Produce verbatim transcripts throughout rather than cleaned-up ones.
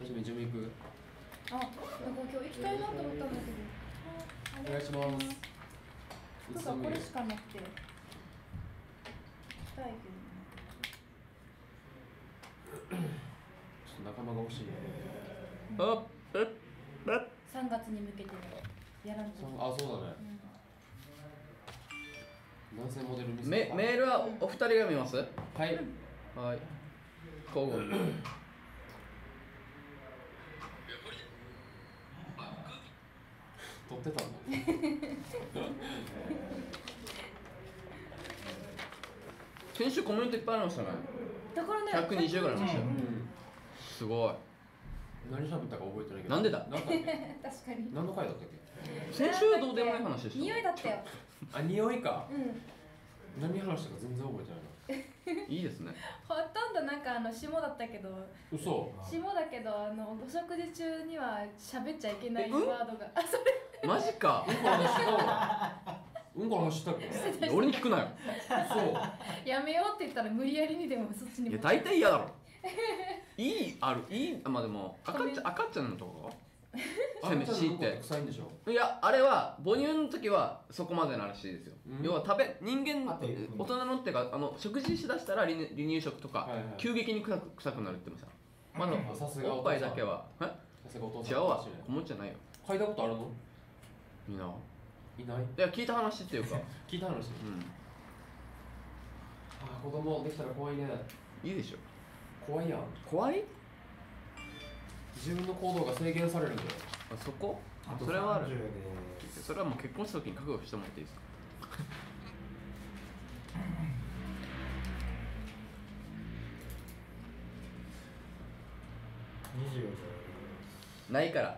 じめジム行く。 あ、なんか今日行きたいなと思ったんだけど。 お願いします。 服がこれしかなくて。行きたいけど。ちょっと仲間が欲しい。 あっ、えっ、えっ。 さんがつに向けてやらんと。 あ、そうだね。男性モデル見せメメールはお二人が見ます？はい。はい。交互に。 撮ってたの？ 先週コメントいっぱいありましたね。 だからね。 ひゃくにじゅうぐらいありましたよ。すごい。 何喋ったか覚えてないけど。 なんでだ？ 確かに。 何の回だったっけ？ 先週はどうでもいい話でした。 匂いだったよ。 あ、匂いか。 うん。 何話したか全然覚えてないな。 いいですね。 ほとんどなんかあの下だったけど。 嘘。 下だけどあのお食事中には喋っちゃいけないワードが。あ、それ。 マジか。 うんこの話したわ。うんこの話したっけ？ 俺に聞くなよ。 そう。 やめようって言ったら無理やりにでもそっちに。 いや大体嫌だろ。いいあるいいあまあでも赤ちゃん赤ちゃんのところ。せめしいって。 臭いんでしょ？ いやあれは母乳の時はそこまでならしいですよ。うん、要は食べ人間大人のってかあの食事しだしたら離離乳食とか、はいはい、急激に臭く臭くなるって言ってました。まだおっぱいだけは。え？さすがお父さん。違うわ。おもちゃないよ。 嗅いだことあるの？ いいな。 いない？ いや聞いた話っていうか。 聞いた話。うん。ああ子供できたら怖いね。 いいでしょ。 怖いやん。 怖い？ 自分の行動が制限されるんだよ。 あそこ？それはある。それはもう結婚した時に覚悟してもらっていいですか？ にじゅうないから。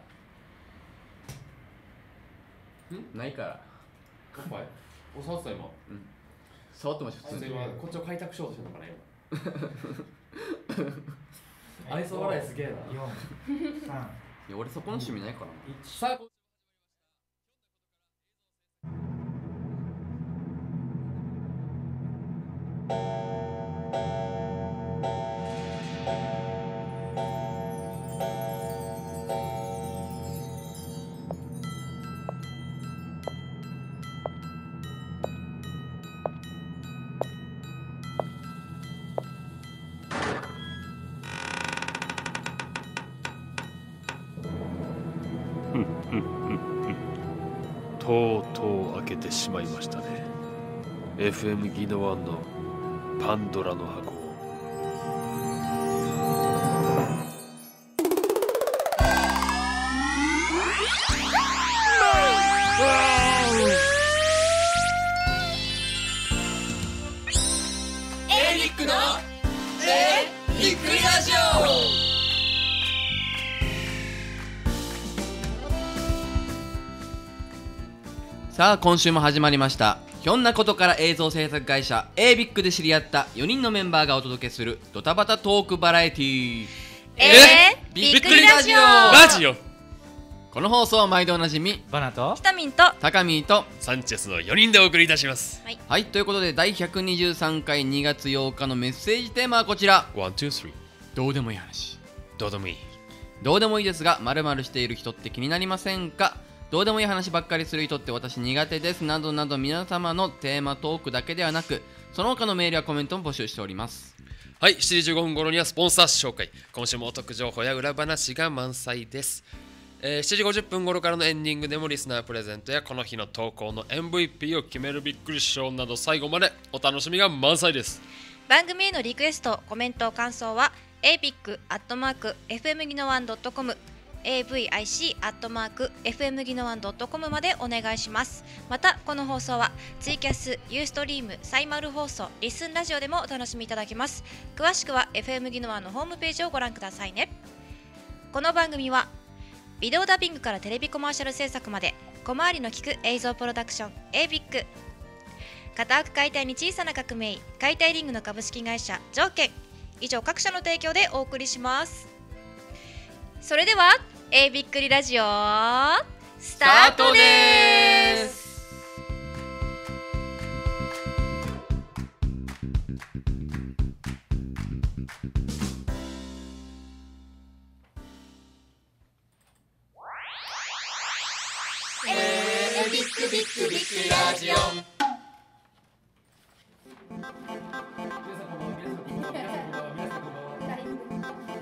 ん？ ないから。 おっぱい？お触ってた今。 うん。触ってました普通に。 こっちを開拓しようとしてるのかな今。愛想笑いすげえな。よん、 さん。いや俺そこの趣味ないからな。 さあ。 とうとう開けてしまいましたね。 エフエム ギノワンのパンドラの箱を。 エリックのえびっくりラジオ。 さあ今週も始まりました。ひょんなことから映像制作会社 エービック で知り合ったよにんのメンバーがお届けするドタバタトークバラエティーえー、びっくりラジオ。 ラジオ。 この放送は毎度おなじみバナとひたみんとタカミーとサンチェスのよにんでお送りいたします。 はい、 はい、ということでだいひゃくにじゅうさんかいにがつようかのメッセージテーマはこちら。 ワン、ツー、スリー。 どうでもいい話。 どうでもいい。 どうでもいいですが〇〇している人って気になりませんか？どうでもいい話ばっかりする人って私苦手ですなどなど皆様のテーマトークだけではなくその他のメールやコメントも募集しております。 はい、しちじじゅうごふん頃にはスポンサー紹介。今週もお得情報や裏話が満載です。えー、しちじごじゅっぷん頃からのエンディングでもリスナープレゼントやこの日の投稿の エムブイピー を決めるびっくり賞など最後までお楽しみが満載です。 番組へのリクエスト、コメント、感想は エービック アットマーク エフエムギノワンドットコム エーブイアイシー アットマーク エフエムギノワンドットコム までお願いします。またこの放送はツイキャス、ユーストリーム、サイマル放送、リスンラジオでもお楽しみいただけます。詳しくは エフエム ギノワンのホームページをご覧くださいね。この番組はビデオダビングからテレビコマーシャル制作まで小回りの利く映像プロダクション エービック。 固く解体に小さな革命、解体リングの株式会社条件。以上各社の提供でお送りします。それではエービックリラジオスタートです。 クビックビックラジオ。 皆さんこんばんは、皆さんこんばんは、皆さんこんばんは、皆さんこんばんは、皆さんこんばん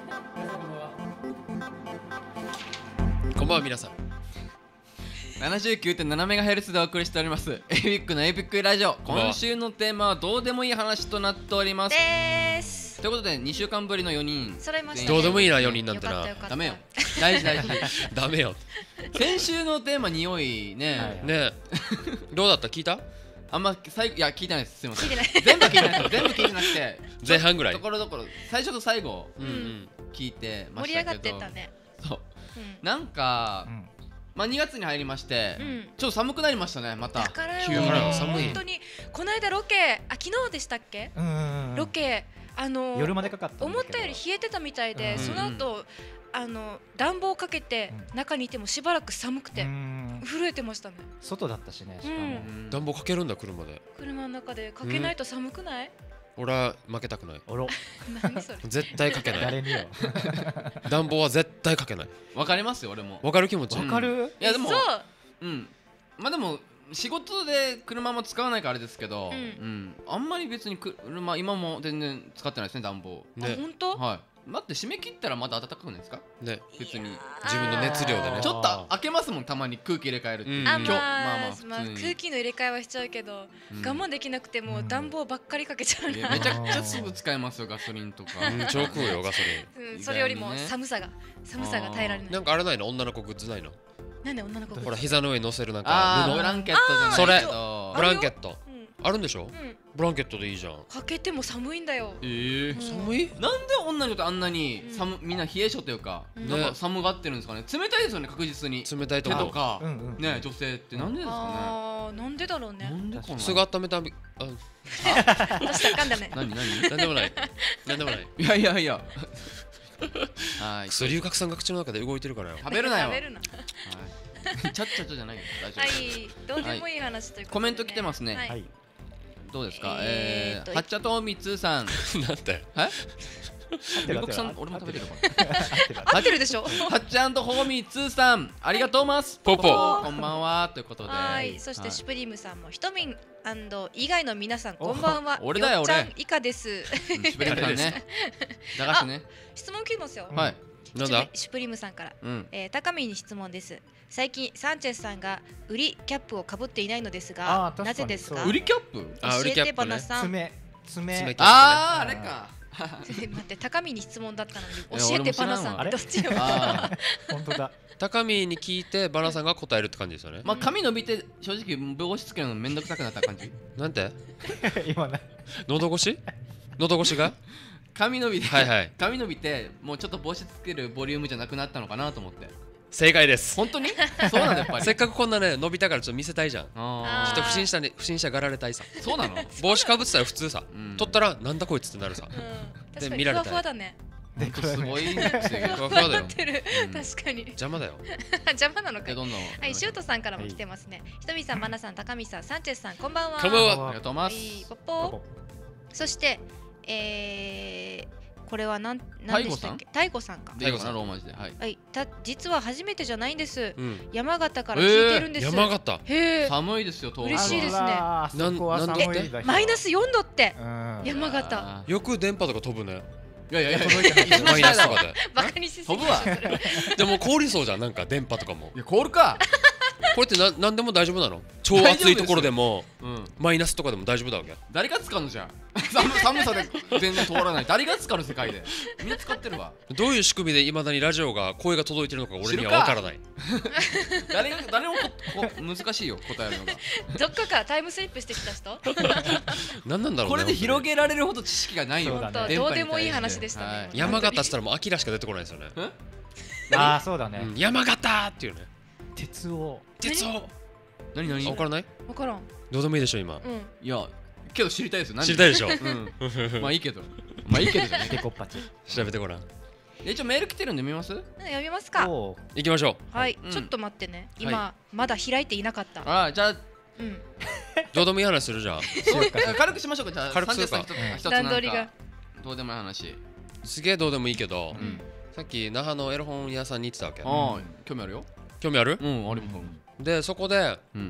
は。 こんばんは皆さん。 ななじゅうきゅうてんななメガヘルツ でお送りしておりますエイピックのエイピックラジオ。今週のテーマはどうでもいい話となっておりますでーす。 ということでにしゅうかんぶりのよにん揃いましたね。 どうでもいいなよにんなんてなよかったよかった。 ダメよ大事大事ダメよ先週のテーマ匂いね、 はいはいねえどうだった聞いた？ あんま最後いや聞いてないですすいません聞いてない全部聞いてないです全部聞いてなくて前半ぐらいところどころ最初と最後うんうん聞いてま盛り上がしたけどってたね。 そううんなんか、 うんまあにがつに入りまして、 うんちょっと寒くなりましたねまただからよ。 急に寒い本当にこの間ロケ、あ昨日でしたっけ？ うんうんうんロケあの夜までかかったんだけど思ったより冷えてたみたいで、 うんその後あの暖房かけてうん中にいてもしばらく寒くうてん震えてましたね。 外だったしねしかも、 うん暖房かけるんだ車で。 車の中でかけないと寒くない？ 俺は負けたくない。 おろ何それ？ 絶対かけない。 誰によ暖房は絶対かけない。 わかりますよ俺もわかる気持ち？ うんわかるいやでもそううんまあでも仕事で車も使わないからあれですけど、 うんうんあんまり別に車今も全然使ってないですね暖房あね本当？ はいだって締め切ったらまだ暖かくないですかね別に自分の熱量でねちょっと開けますもんたまに空気入れ替えるって、 うんあ今日まあままああ普通に、 まあ空気の入れ替えはしちゃうけどうん我慢できなくてもうん暖房ばっかりかけちゃうな。 いやめちゃくちゃすぐ使えますよガソリンとかうん超食うよガソリうんそれよりも寒さが寒さが耐えられなン。 い。 なんかあれないの女の子グッズないの？ なんで女の子が？ ほら膝の上に乗せるなんか布あーブランケットじゃないそれけどブランケットうんあるんでしょ？ うんブランケットでいいじゃん。 かけても寒いんだよ。 えーうん寒い？ なんで女の人ってあんなにうん寒、みんな冷え性というか、 うんなんか寒がってるんですかね冷たいですよね確実に冷たいとこ。 手とか、 うんうんね女性ってなんでですかああなんでだろうねね。 なんでこんなすぐ温めたびあどうしたらあかんだね。 何何なんでもないなんでもない。 いやいやいやはいクソ龍角散が口の中で動いてるからよ。 食べるなよ食べるな。 はいちゃっちゃとじゃないよ大丈は夫、 いどうでもいい話ということでねコメント来てますねはいはいどうですかえーっとえー、はっちゃとみつさんなんてえ合ってる合ってる龍角散俺も食べてるか合ってる合ってるでしょ。 はっちゃんとほみつさんありがとうますポポこんばんはということではいそしてシュプリームさんもひとみん以外の皆さんこんばんは。 お俺だよっちゃん俺以下です。 うんシュプリームさんね駄菓子ね質問来てますよ。 はいなんだ？ シュプリームさんから。 うんえー、高見に質問です。最近サンチェスさんが売りキャップをかぶっていないのですがあー確かになぜですか？ そう売りキャップあ売りキャップね教えてバナさん。 爪爪爪あーあれか待って高見に質問だったのにや教えてバナさん俺もどっちよ。 あー本当だ高見に聞いてバナさんが答えるって感じですよね。 まあ髪伸びて正直帽子つけるのめんどくさくなった感じなんて？ 今な喉越し？喉越しが？ 髪伸びてはいはい髪伸びてもうちょっと帽子つけるボリュームじゃなくなったのかなと思って正解です。 本当にそうなんだやっぱりせっかくこんなね伸びたからちょっと見せたいじゃん。ちょあっと不審者に不審者がられたいさ。 ーそうなの帽子かぶってたら普通さ。 うん取ったらなんだこいつってなるさ。 うん確かで見られたいにふわふわだね。 でこれねすごいねふわふわだよなっ。てるうん確かに邪魔だよ。 邪魔なのかい。 でどんどんはい、シュートさんからも来てますね。ひとみさん、まなさん、高見さん、サンチェスさん、こんばんは。 こんばんはありがとうございまはすい、ポッポそして、えー、これはなん、なんでしたっけ太鼓さんか。 でいいかなローマ字ではいはい、た実は初めてじゃないんです。 うん。 山形から聞いてるんです。 山形。 へえ。 寒いですよ東北は嬉しいですねあらーそこは寒いんだえよマイナスよんどって。 うん山形。 あよく電波とか飛ぶね。 ーいやいやいや届いてないマイナスとかで。 バカにしすぎ飛ぶわでも凍りそうじゃんなんか電波とかも。 いや凍るかこれってななんでも大丈夫なの？超暑いところでもうんマイナスとかでも大丈夫だわけ？ 誰が使うのじゃん寒寒さで全然通らない誰が使うの世界でみんな使ってるわどういう仕組みでいまだにラジオが声が届いてるのか俺にはわからない。 誰が誰もここ難しいよ答えるのがどっかからタイムスリップしてきた人。 何なんだろうね。 これで広げげられるほど知識がないよそうだね本当電波にどうでもいい対して話でしたねはい山形っつったらもうアキラしか出てこないですよね。 ああそうだねうん山形っていうね。 鉄を鉄を。 何何わからない？ わからん。 どうでもいいでしょ今。 うん。 いやけど知りたいですよ何知りたいでしょ。 うんまあいいけどまあいいけどじゃないデコッパチ調べてごらん。 で一応メール来てるんで見ますうん読みますか。 お行きましょはい、 うんちょっと待ってね。今、まだ開いていなかった。 ああじゃあうん。 う。どうでもいい話するじゃん。 軽くしましょうかじゃあ軽くするかさんじゅっさん一つ一つ段取りがなんかどうでもいい話すげえどうでもいいけど、 うんさっき那覇のエロ本屋さんに行ってたわけ。 ああ興味あるよ興味ある？ うんありますでそこでうん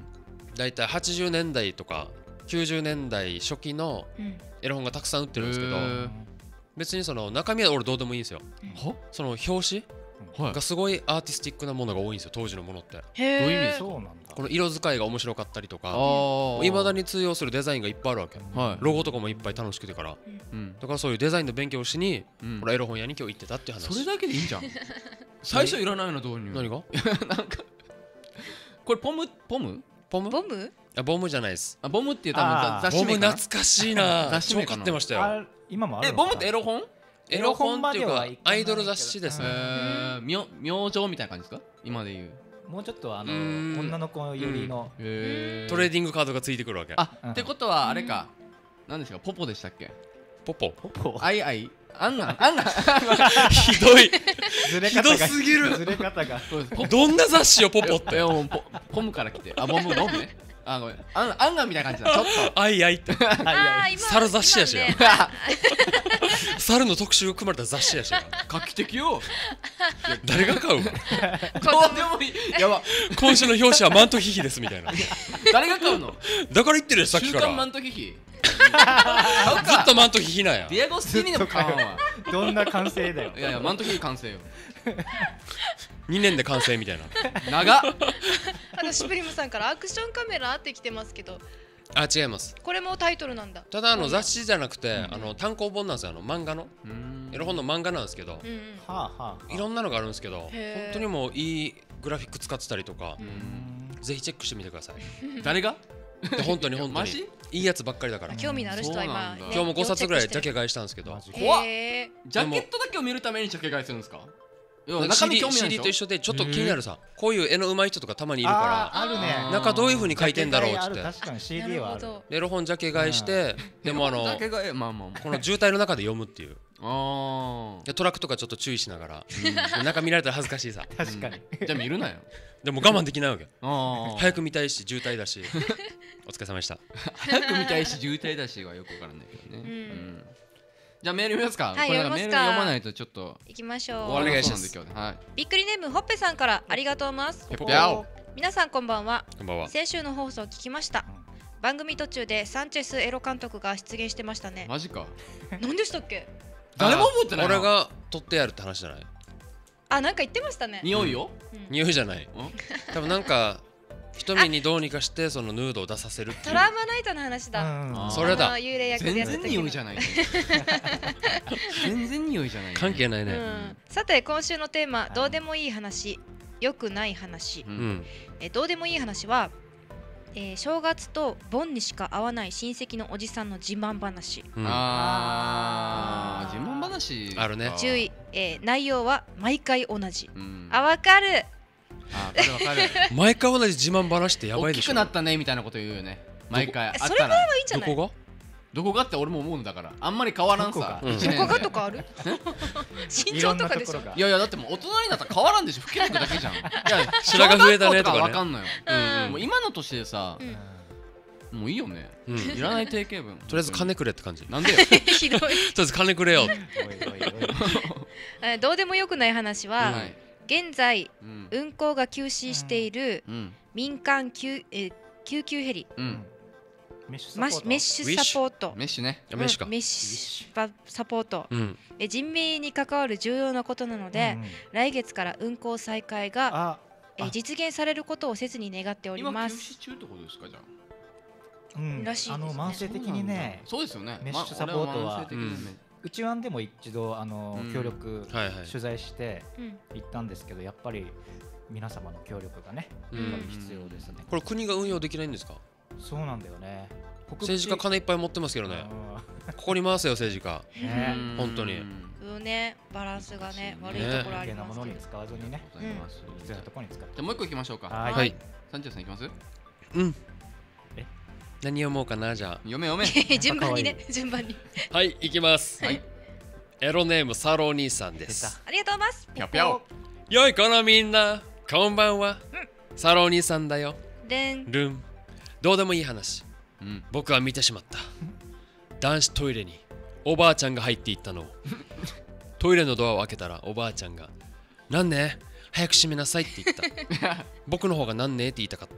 だいたいはちじゅうねんだいとかきゅうじゅうねんだい初期のうんエロ本がたくさん売ってるんですけど、 へー別にその中身は俺どうでもいいんですよ。 はその表紙はいがすごいアーティスティックなものが多いんですよ、当時のものって。 へどういう意味えですかそうなんだ。 この色使いが面白かったりとか、 あいまだに通用するデザインがいっぱいあるわけ。 はいロゴとかもいっぱい楽しくてから、 うんだからそういうデザインの勉強をしに、 うんこれエロ本屋に今日行ってたっていう話。 それだけでいいんじゃん最初いらないの導入何がなんかこれポムポムポムボムあボムじゃないです。 あボムっていう多分あーボム雑誌名かな懐かしいな超雑誌名かな買ってましたよ。 あ今もあるのかえボムってエロ本エロ本っていうかエロ本まではいかないけどアイドル雑誌ですえね。 ー明明星みたいな感じですか今で言うもうちょっとあのうーん女の子寄りのへートレーディングカードがついてくるわけ。 あうんってことはあれか何ですかポポでしたっけポポポポアイアイあんがあんがひどいずれひど方がすぎるずれ方がポどんな雑誌よポポっいてやもうポポムから来てあボムボムねあごめんあんあんがみたいな感じだちょっとあいあいってああ今猿雑誌やし今ね猿の特集が組まれた雑誌やし画期的よ誰が買うどうでもいいやば今週の表紙はマントヒヒですみたいな誰が買うのだから言ってるよさっき週刊マからントヒヒずっとマントヒヒなんやディアゴスティーニでも買わんわどんな完成だよいやいやマントヒヒ完成よにねんで完成みたいな長っあのシュプリムさんからアクションカメラって来てますけど、 あ違います。 これもタイトルなんだ。 ただあの雑誌じゃなくてあの単行本なんですよ。あの漫画のエロ本の漫画なんですけどうんうん。 はあはあいろんなのがあるんですけどへー本当にもういいグラフィック使ってたりとかうんぜひチェックしてみてください。 誰がで本当に本当にマジいいやつばっかりだから。 興味のある人は今、 そうなんだね、 今日もごさつぐらいジャケケ買いしたんですけどマジ怖っへージャケットだけを見るためにジャケ買いするんですか要は中シーディー身興味ないシーディー とでし一緒でちょっと気になるさこういう絵の上手い人とかたまにいるあかーあるねあーら中どういう風に描いてんだろうっつあるって確かに シーディー はあるなるほど。 エロ本ジャケ買いしてでもあのジャケ買いまあまあまこの渋滞の中で読むっていうああでトラックとかちょっと注意しながらで中見られたら恥ずかしいさ確かにじゃあ見るなよでも我慢できないわけああ早く見たいし渋滞だしお疲れ様でした。 早く見たいし渋滞だしはよくわからないけどね、 うんうんじゃあメール読みますか、 はいこれなんかメール読みますか読まないとちょっと行きましょう。 終わりお願いしますそうなんで今日ねはいびっくりネームほっぺさんからありがとうございます。 ぴょぴょ皆さんこんばんは。 こんばんは。 先週の放送を聞きました。番組途中でサンチェスエロ監督が出現してましたね。 マジか何でしたっけ？ 誰も覚えてないな俺が取ってやるって話じゃないあ、なんか言ってましたね。 匂いよ、 匂いじゃない多分なんか瞳にどうにかしてそのヌードを出させるっていうトラウマナイトの話だ。 あーそれだあの幽霊役で全やってた時の然匂いじゃない全然匂いじゃないう関係ないねん、さて今週のテーマ、どうでもいい話、よくない話、 ううんんえどうでもいい話は、えー正月と盆にしか会わない親戚のおじさんの自慢話。 うんあー自慢話あるね注意、えー内容は毎回同じ。 うんあ、わかる。 あわかるわかる毎回同じ自慢話ってやばいでしょ大きくなったねみたいなこと言うよね毎回あっえそれぐらいたらはいいんじゃない？ どこがどこがって俺も思うんだからあんまり変わらんさどこがうん一年でどこがとかある？身長とかでしょいろんなところ。がいやいやだってもう大人になったら変わらんでしょ老けてくだけじゃんいや白髪増えたねとかね小学校わかんのようんもう今の年でさうんもういいよねうんとりいらない定型文あえず金くれって感じとりなんでよひどい。 あえず金くれよおいおいおいえーどうでもよくない話は、 はい現在うん運航が休止しているうん民間救,、えー救急ヘリうんメッシュサマポートッメッシュサポートメッシュねやめしかうんメッシュサポート、 うんえ人命に関わる重要なことなので、 うんうん来月から運航再開があえあ実現されることを切に願っており今休ます。 止中ってことですかじゃあうんらしいですねあの慢性的にねそうですよねメッシュサポートはまあ俺慢性的にねうちわんでも一度あのうん協力はいはい取材してうん行ったんですけどやっぱり皆様の協力がねうんやっぱり必要ですねこれ国が運用できないんですかそうなんだよね政治家金いっぱい持ってますけどねうここに回せよ政治家んねうん本当にうんねバランスがね悪ねいところあ余計なものにりますけど。 使わずにねございます必要なところに使ってじゃあもう一個行きましょうかはいはいサンチェスさん行きますうんえ何読もうかなじゃ読め読め順番にね順番に。 あはい行きますはいエロネームサロー兄さんで出すたありがとうございます。 ぴゃぴゃおよいこのみんなこんばんはサロー兄さんだよでんルンどうでもいい話うん僕は見てしまった男子トイレにおばあちゃんが入っていったのをトイレのドアを開けたらおばあちゃんが「なんね早く閉めなさい」って言った僕の方が「なんね?」って言いたかった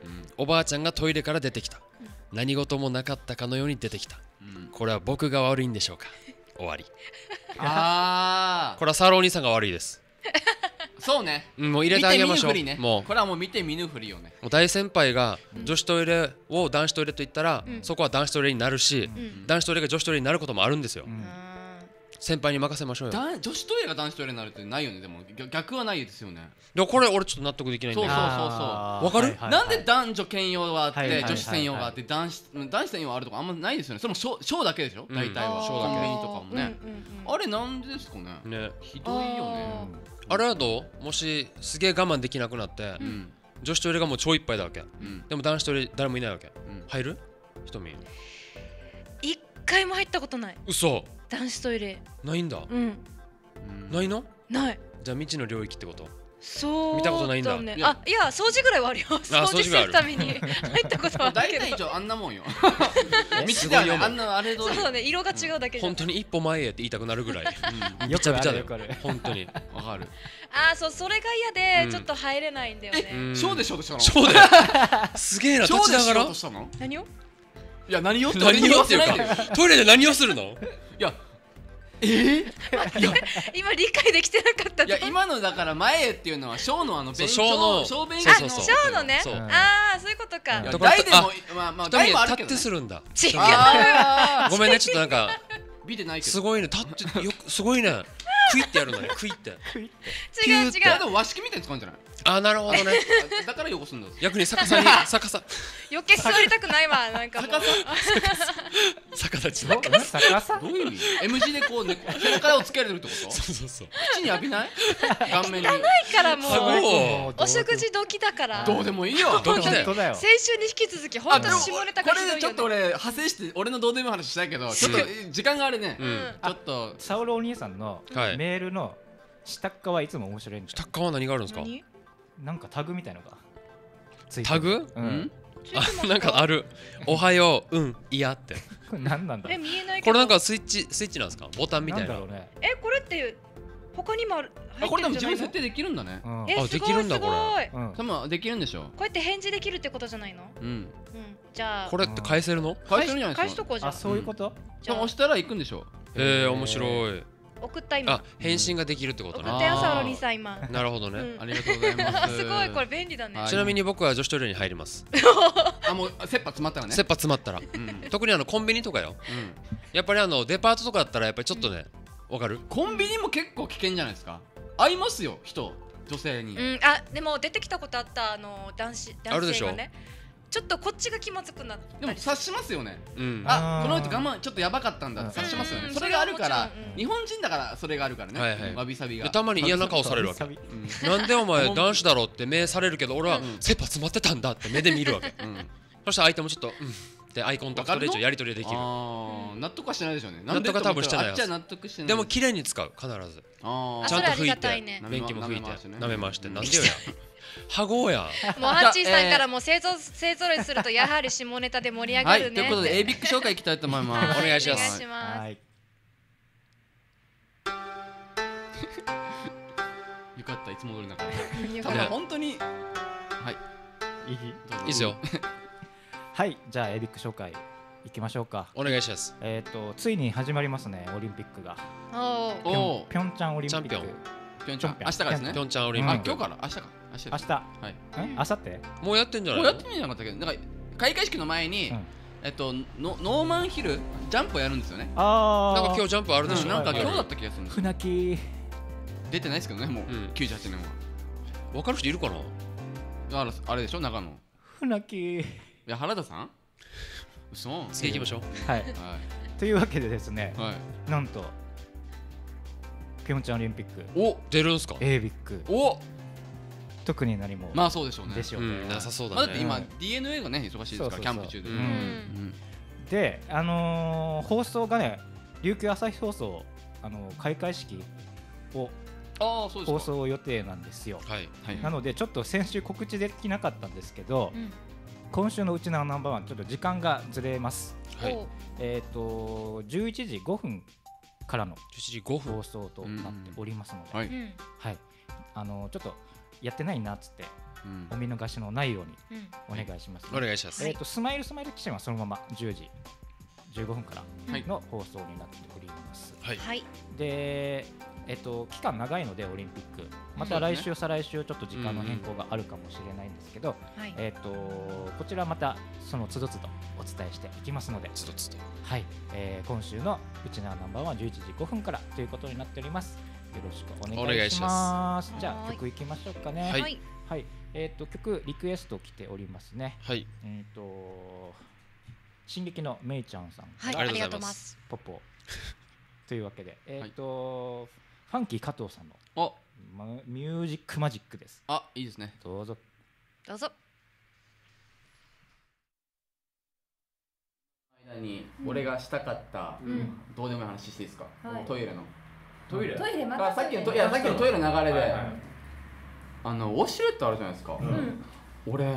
おばあちゃんがトイレから出てきた、何事もなかったかのように出てきた、これは僕が悪いんでしょうか。終わり。 ああこれはサロお兄さんが悪いです。 そうね、 うん、もう入れてあげましょう。 見て見ぬふりね、 もうこれはもう見て見ぬふりよね。 もう大先輩が女子トイレを男子トイレと言ったら、うん、そこは男子トイレになるし、うん、男子トイレが女子トイレになることもあるんですよ、うん、先輩に任せましょうよ。 女子トイレが男子トイレになるってないよね。でも逆はないですよね。 でもこれ俺ちょっと納得できないんだよ。 そうそうそうそうわかる、はいはいはい、なんで男女兼用があって、はいはいはいはい、女子専用があって男子男子専用あるとかあんまないですよね。それもショー、ショーだけでしょ、うん、大体はショーだけ。コンビニとかもね、うんうんうん、あれなんでですかね。 ね、 ひどいよね。 あれはどう？もしすげえ我慢できなくなって、うん、女子トイレがもう超いっぱいだわけ、うん、でも男子トイレ誰もいないわけ、うん、入る？瞳一回も入ったことない。 嘘？ 男子トイレないんだ、 うん、 ないの？ ない。 じゃあ未知の領域ってこと？ そう、ね、 見たことないんだ。 あ、いや掃除ぐらいはあるよ。掃除するために入ったことはあるけど。 大体一応あんなもんよ。道ではね、あんなあれ通り。 そうだね、色が違うだけじゃん。 本当に一歩前へって言いたくなるぐらい。 うん、 びちゃびちゃだよ。本当に。 わかる。 あー、そう、それが嫌でちょっと入れないんだよね。 ショーでショーとしたの？ ショーで。すげえな、立ちながら。 何を？ いや、何を？ 何をっていうか、トイレで何をするの？いや。えー、 今理解できてなかった。 いや、今のだから前へっていうのはショーのあの勉強、 ショー勉強のショーのね。ああ、そういうことか。 大でもまあまあ大もあるけど。 立ってするんだ。 違う。 ごめんね、ちょっとなんか見てないけど。 すごいね、立ってよくすごいね。クイってやるのね、クイって。 違う違う。 でも和式みたいに使うんじゃない？ あ、なるほどね。 だから汚すんだ。 逆に逆さに逆さ。 余計座りたくないわ、なんかもう。 逆立ち。 逆さ？ どういう意味？ M 字でこうね、背中をつけれるってこと？ そうそうそう。 口に浴びない？顔面に。 汚いからもう。お食事時だから。 どうでもいいよ。 どうでもいい。 先週に引き続き本当に下ネタがひどいよね。 これでちょっと俺派生して俺のどうでもいい話したいけど、ちょっと時間があれね。ちょっとサオルお兄さんのメールの下っ側はいつも面白いんです。 下っ側は何があるんですか？ なんかタグみたいのがついてる。タグ？ うん。 あ、なんかある。おはよう、うん、いやって。 これ何なんだ？ え、見えないけど。 これなんかスイッチスイッチなんですか？ボタンみたいな。 なんだろうね。 え、これって他にもある。 あ、これでも自分設定できるんだね。 え、できるんだこれ。 多分できるんでしょ。 こうやって返事できるってことじゃないの？うん。うん。じゃあ。 これって返せるの？ 返せるんじゃないですか。 返しとこうじゃん。 あ、そういうこと？ じゃあ押したら行くんでしょ。 へえ、面白い。 送った今。 あ、返信ができるってことね。 送ったよ、サオロニさん今。 なるほどね。 ありがとうございます。 すごい、これ便利だね。 ちなみに僕は女子トイレに入ります。 あ、もう切羽詰まったらね。 切羽詰まったら。特にあのコンビニとかよ。やっぱりあのデパートとかだったらやっぱりちょっとね、わかる？ コンビニも結構危険じゃないですか。合いますよ、人、女性に。 うん、あ、でも出てきたことあったあの男子男性がね。ちょっとこっちが気まずくなったり。 でも察しますよね。あ、この人我慢ちょっとやばかったんだって察しますよね。それがあるから日本人だからそれがあるからね。わびさびが。 たまに嫌な顔されるわけ。なんでお前男子だろって目されるけど俺は切羽詰まってたんだって目で見るわけ。そしたら相手もちょっとうんってアイコンタクトで一応やり取りできる。 納得はしてないでしょうね。 納得は多分してない。 納得してない。 でも綺麗に使う必ず。ちゃんと拭いて便器も拭いて舐めましてなんでよや。ハゴや。 もうハッチーさんからも勢ぞ勢ぞろいするとやはり下ネタで盛り上がるね。 ということで エービック 紹介いきたいと思います。 お願いします。 はい。 よかったいつも通りな感じ。多分本当にはいいいいいですよ。 はい、じゃあエービック紹介いきましょうか。 お願いします。 えっとついに始まりますねオリンピックが。 おお。ピョンチャンオリンピック。 ピョンチャン明日からですね。 ピョンチャンオリンピック。 今日から明日か。 明日。明日。はい。明後日？ もうやってんじゃない？ もうやってんじゃなかったけど、なんか開会式の前にえっとノーマンヒルジャンプをやるんですよね。 ああ。 なんか今日ジャンプあるでしょ。 なんか今日だった気がする。 船木。 出てないですけどね、もうきゅうじゅうはちねんは。 わかる人いるかな？ ああれでしょ長野。 船木。 いや原田さん？嘘。 次行きましょう。はい。というわけでですね。なんと。ピョンチャンオリンピックお出るんすか？ エービックお特に何もまあそうでしょうねでしょうね。 なさそうだね。 だって今 ディーエヌエー がね忙しいですからキャンプ中で。 であの放送がね琉球朝日放送あの開会式を放送予定なんですよ。なのでちょっと先週告知できなかったんですけど今週のうちのナンバーワンちょっと時間がずれます。えっとじゅういちじごふんからの放送となっておりますので、はい、はい、あのちょっとやってないなっつってお見逃しのないようにお願いします、ね、 お願いします。 えーとスマイルスマイルキッチンはそのままじゅうじじゅうごふんからの放送になっております。 はい。 で、えっと期間長いのでオリンピック、また来週、再来週ちょっと時間の変更があるかもしれないんですけど、はい、えっとこちらまたその都度都度お伝えしていきますので、 都度都度はい、えー、今週のうちなナンバーワンじゅういちじごふんからということになっております。よろしくお願いします。じゃあ曲いきましょうかね。 はい。 はい、えっと曲リクエスト来ておりますね。 はい。 えっと進撃のめいちゃんさんから、はい、ありがとうございます。 ポポというわけで、えっと、はい、ファンキー加藤さんのミュージックマジックです。 あ、いいですね。 どうぞ。 どうぞ。 間に俺がしたかった、うん、どうでもいい話していいですか？はい、トイレの。 トイレ。 トイレまた。さっきのトイレ、さっきのトイレの流れで、はいはい、あのウォシュレットあるじゃないですか。うん、俺。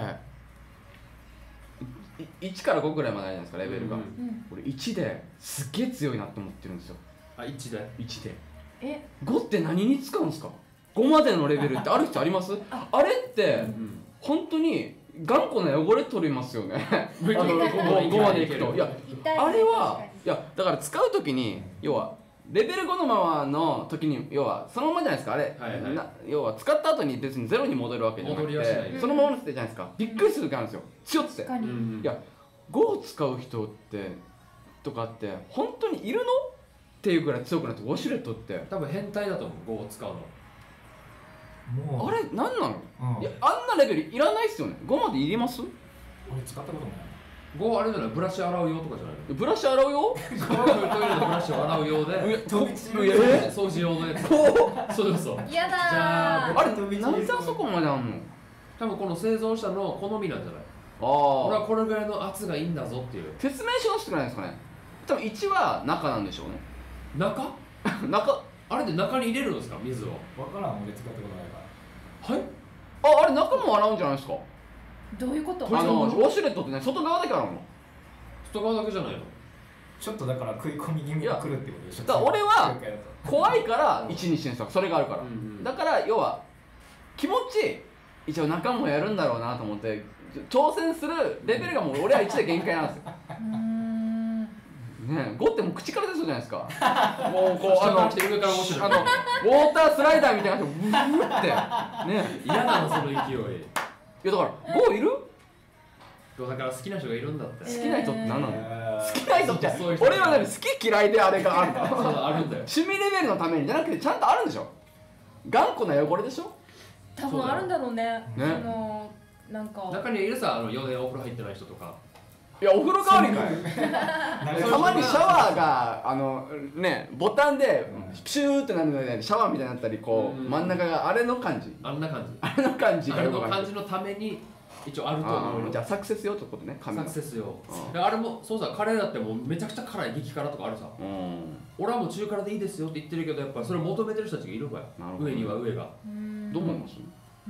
いちからごぐらいまであるじゃないですか、レベルが、うん、俺いちですっげえ強いなって思ってるんですよ。 あ、いちでいちでえごって何に使うんですか？ごまでのレベルってある人あります？あれって、うん、本当に頑固な汚れ取りますよねあのごまでいくと。いやあれはいやだから使う時に要はレベルごのままの時に要はそのままじゃないですかあれ、はいはい、な要は使った後に別にゼロに戻るわけじゃなくてそのままのってじゃないですか。びっくりする時あるんですよ強って。いやごを使う人ってとかって本当にいるのっていうぐらい強くなってウォシュレットって多分変態だと思う。ごを使うのもうあれ何なの、うん、いやあんなレベルいらないっすよね。ごまでいります？ 俺使ったことない。ごあれじゃないブラシ洗う用とかじゃないの？ ブラシ洗う用？ トイレのブラシを洗う用で掃除用のやつ。そうそう。 やだー。 あれなんであそこまであんの？ 多分この製造者の好みなんじゃない？ああ。俺はこれぐらいの圧がいいんだぞっていう。 説明書してくれないですかね？多分いちは中なんでしょうね。 中？ 中？ あれで中に入れるんですか水を？ わからん俺使ったことないから。はい？ああれ中も洗うんじゃないですか？ どういうこと？ あのウォシュレットってね外側だけ洗うの？ 外側だけじゃないの？ ちょっとだから食い込み気味が来るってことでしょ。 だから俺は怖いからいちにしてるんですよ。それがあるから、うんうん、だから要は気持ち一応中もやるんだろうなと思って挑戦するレベルがもう俺はいちで限界なんですよね。ごってもう口から出そうじゃないですかもうこうあのあのウォータースライダーみたいなのブブってね嫌なのその勢い。いやだからごいる？ だから好きな人がいるんだって。 好きな人って何なの？好きな人って俺はね好き嫌いであれがあるからあるんだよ。 趣味レベルのためにじゃなくてちゃんとあるんでしょ。頑固な汚れでしょ。 多分あるんだろうね。ね。あのなんか中にいるさあのよねんお風呂入ってない人とか。 いやお風呂代わりかいたまにシャワーがあのねボタンでピューってなるのでシャワーみたいになったりこう真ん中があれの感じあんな感じあれの感じあれの感じのために一応あると思う。 じゃあサクセス用ってことね。 サクセス用。あれもそうさカレーだってもうめちゃくちゃ辛い激辛とかあるさ。俺はもう中辛でいいですよって言ってるけどやっぱそれを求めてる人たちがいるから上には上が。 どう思います？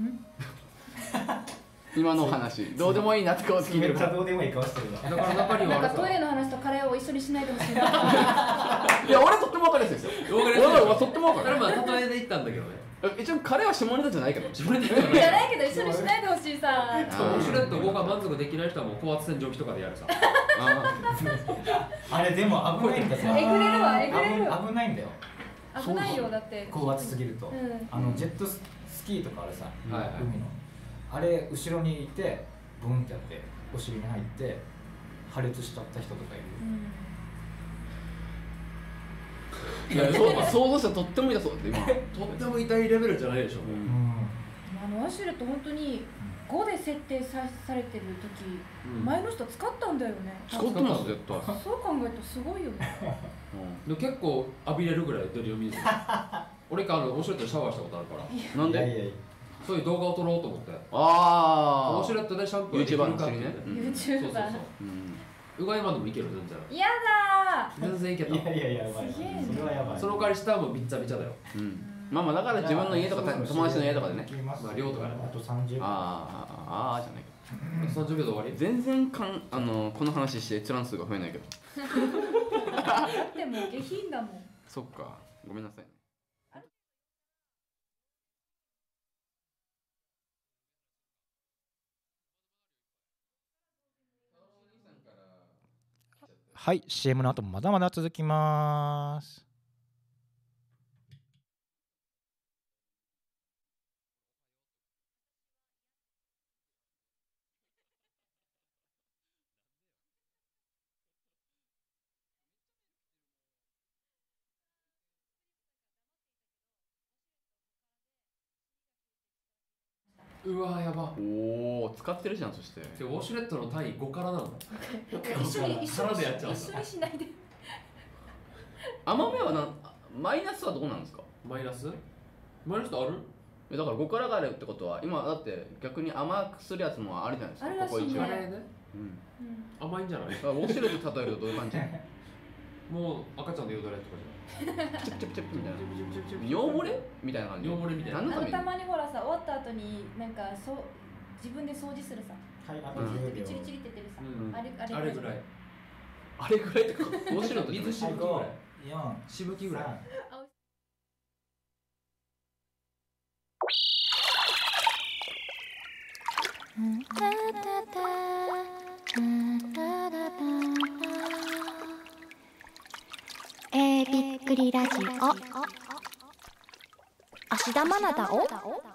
今の話どうでもいいなって顔つきてるから。 どうでもいい顔してるな。 だから中にはなんかトイレの話とカレーを一緒にしないでほしいな。 いや俺とっても分かりやすいですよ。俺はとっても分かる。 それまあ例えで言ったんだけどね。 一応カレーは下ネタじゃないけど。 下ネタじゃないけど一緒にしないでほしいさ。 ウォシュレットごが満足できない人はもう高圧洗浄機とかでやるさ。 あれでも危ないんださ。 えぐれるわえぐれる。 危ないんだよ。 危ないよだって高圧すぎると。あのジェットスキーとかあれさ海のあれ後ろにいてブンってやってお尻に入って破裂しちゃった人とかいる。いや想像したらとっても痛そうって今。 とっても痛いレベルじゃないでしょ。 あのウォシュレット本当にごで設定さされてる時、うん、前の人使ったんだよね。 使ってます絶対。 そう考えるとすごいよね。 うん、で結構浴びれるぐらい出るよ水。俺かあのウォシュレットでシャワーしたことあるから。 なんで？ そういう動画を撮ろうと思って。 ああ。 ウォシュレットでシャンプーできるかって言って。 ユーチューバー。 うがいまでもいける全然。 やだー。全然いけた。 いやいやいややばい。それはやばい。 その代わり下もびっちゃびちゃだよ。 うん。まあまあだから自分の家とか友達の家とかでね。 まあ量とかね。 あと三十秒。 ああああじゃないけど。三十秒で終わり。 全然かんあのこの話して閲覧数が増えないけど。 でも下品だもん。 そっか。ごめんなさい。 はい、 シーエム の後もまだまだ続きます。 うわやば。 おお、使ってるじゃん。そしてウォシュレットの単位ごからなんだ。 一緒に一緒でやっちゃう。 一緒にしないで。 甘めはなんマイナスはどうなんですか？ マイナス？マイナスある？ だからごからがあるってことは今だって逆に甘くするやつもあるじゃないですか。 あるらしいね。 ここ一応あれね。うん。甘いんじゃない？ ウォシュレット例えるとどういう感じ？ もう赤ちゃんのよだれとかじゃん。チップチップチップみたいな。尿漏れみたいな感じ。 尿漏れみたいな。 あのたまにほらさ、終わった後になんかそう自分で掃除するさ。はい、あとチリチリチリって出るさ。あれあれあれぐらい。 あれぐらいってか、ウォシュレット水しぶきぐらい。しぶきぐらい。 えー、びっくりラジオ芦田愛菜だお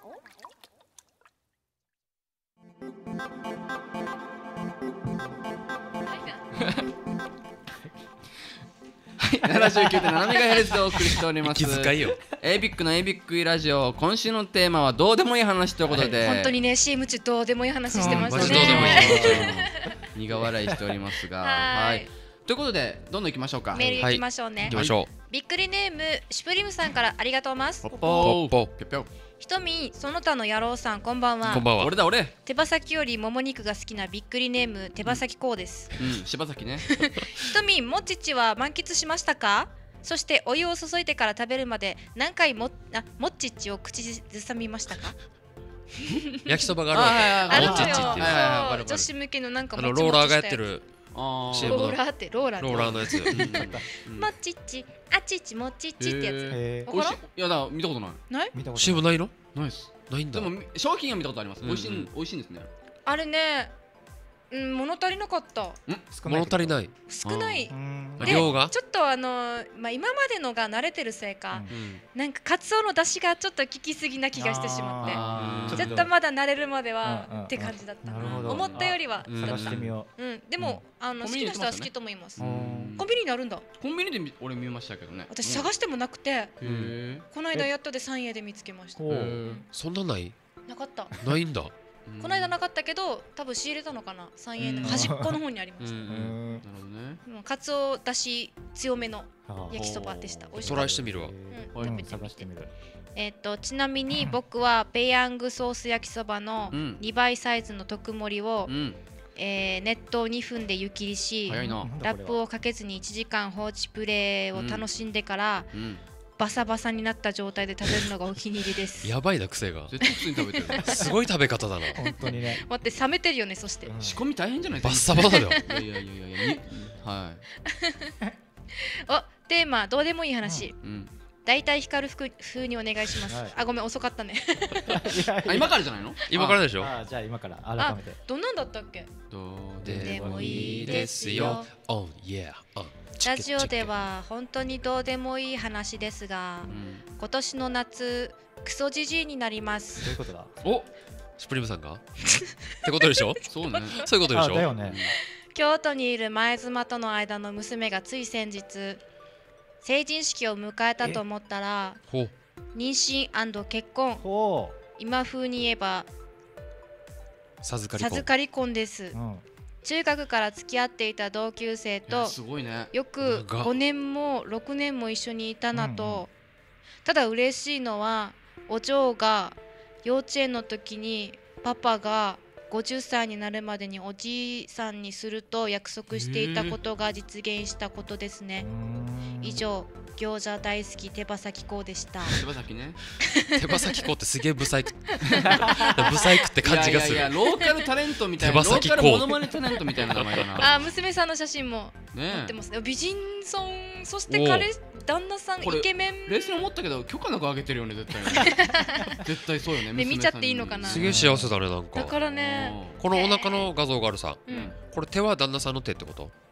はい、ななじゅうきゅうてんななメガヘルツ でお送りしております。 気遣いよ。 エービックのエービックラジオ、今週のテーマはどうでもいい話ということで、 本当にね シーエム 中どうでもいい話してましたね。 マジどうでもいい苦笑いしておりますが、はい。ということでどんどん行きましょうか。 メール行きましょうね。 行きましょう。 びっくりネームシュプリムさんからありがとうます。 ポッポーポッぴょぴょ。 ひとみんその他の野郎さんこんばんは。 こんばんは。 俺だ俺。 手羽先よりもも肉が好きなびっくりネーム手羽先こうです。 うん、柴崎ね。 ひとみんもっちちは満喫しましたか？そしてお湯を注いでから食べるまで何回もあもっちっちを口ずさみましたか？ 焼きそばがあるわけ。 あるのよ。 はい女子向けのなんかあのローラーがやってる。 ローラーってローラーローラーのやつ。 もっちっちあっちっちもっちっちってやつ。 おいしい。いやだ見たことない。 ない？ 見たことない。 シーエムないの？ ないです。 ないんだ。 でも商品は見たことあります。美味しい美味しいんですね。 あれね、うん物足りなかった。 物足りない。 少ない。 量がちょっとあのまあ今までのが慣れてるせいか、なんかカツオの出汁がちょっと効きすぎな気がしてしまって、ちょっとまだ慣れるまではって感じだった。思ったよりは探してみよう。うんでもあの好きな人は好きと思います。コンビニにあるんだ。 コンビニで俺見ましたけどね。 私探してもなくて、この間やっとで三栄で見つけました。 そんなない？ なかった。 ないんだ。 この間なかったけど多分仕入れたのかな。三栄の端っこの方にありました。 なるほどね。 カツオだし強めの焼きそばでした。美味しかった。 トライしてみるわ。 探してみる。 えっとちなみに僕はペヤングソース焼きそばのにばいサイズの特盛りをえ熱湯にふんで湯切りし、ラップをかけずにいちじかん放置プレイを楽しんでからバサバサになった状態で食べるのがお気に入りです。 やばいな癖が。 絶対普通に食べてる。 すごい食べ方だな。 本当にね。 待って冷めてるよね。そして仕込み大変じゃないバッサバサだよ。 いやいやいやいやはい。 おテーマどうでもいい話。大体光る風にお願いします。あごめん遅かったね。 今からじゃないの？ 今からでしょ。 あじゃあ今から改めて。 どんなんだったっけ？ どうでもいいですよ。 Oh yeah。 ラジオでは本当にどうでもいい話ですが、今年の夏クソジジイになります。 どういうことだ？ お、シュプリムさんが？ってことでしょ？ そうね。 そういうことでしょ？ だよね。 京都にいる前妻との間の娘がつい先日成人式を迎えたと思ったら妊娠&結婚、今風に言えば授かり婚。 授かり婚です。中学から付き合っていた同級生とよくごねんもろくねんも一緒にいたなと。ただ嬉しいのはお嬢が幼稚園の時にパパがごじゅっさいになるまでにおじいさんにすると約束していたことが実現したことですね。以上餃子大好き手羽先こうでした。 手羽先ね。 手羽先こうってすげえブサイクブサイクって感じがする。 いやいやローカルタレントみたいな、ローカルモノマネタレントみたいな名前だな。 あ娘さんの写真も載ってますね。美人さん、そして彼旦那さんイケメン。 冷静に思ったけど許可なくあげてるよね絶対。絶対そうよね。 で見ちゃっていいのかな。 すげえ幸せだねなんか。 だからね。 このお腹の画像があるさ。これ手は旦那さんの手ってこと？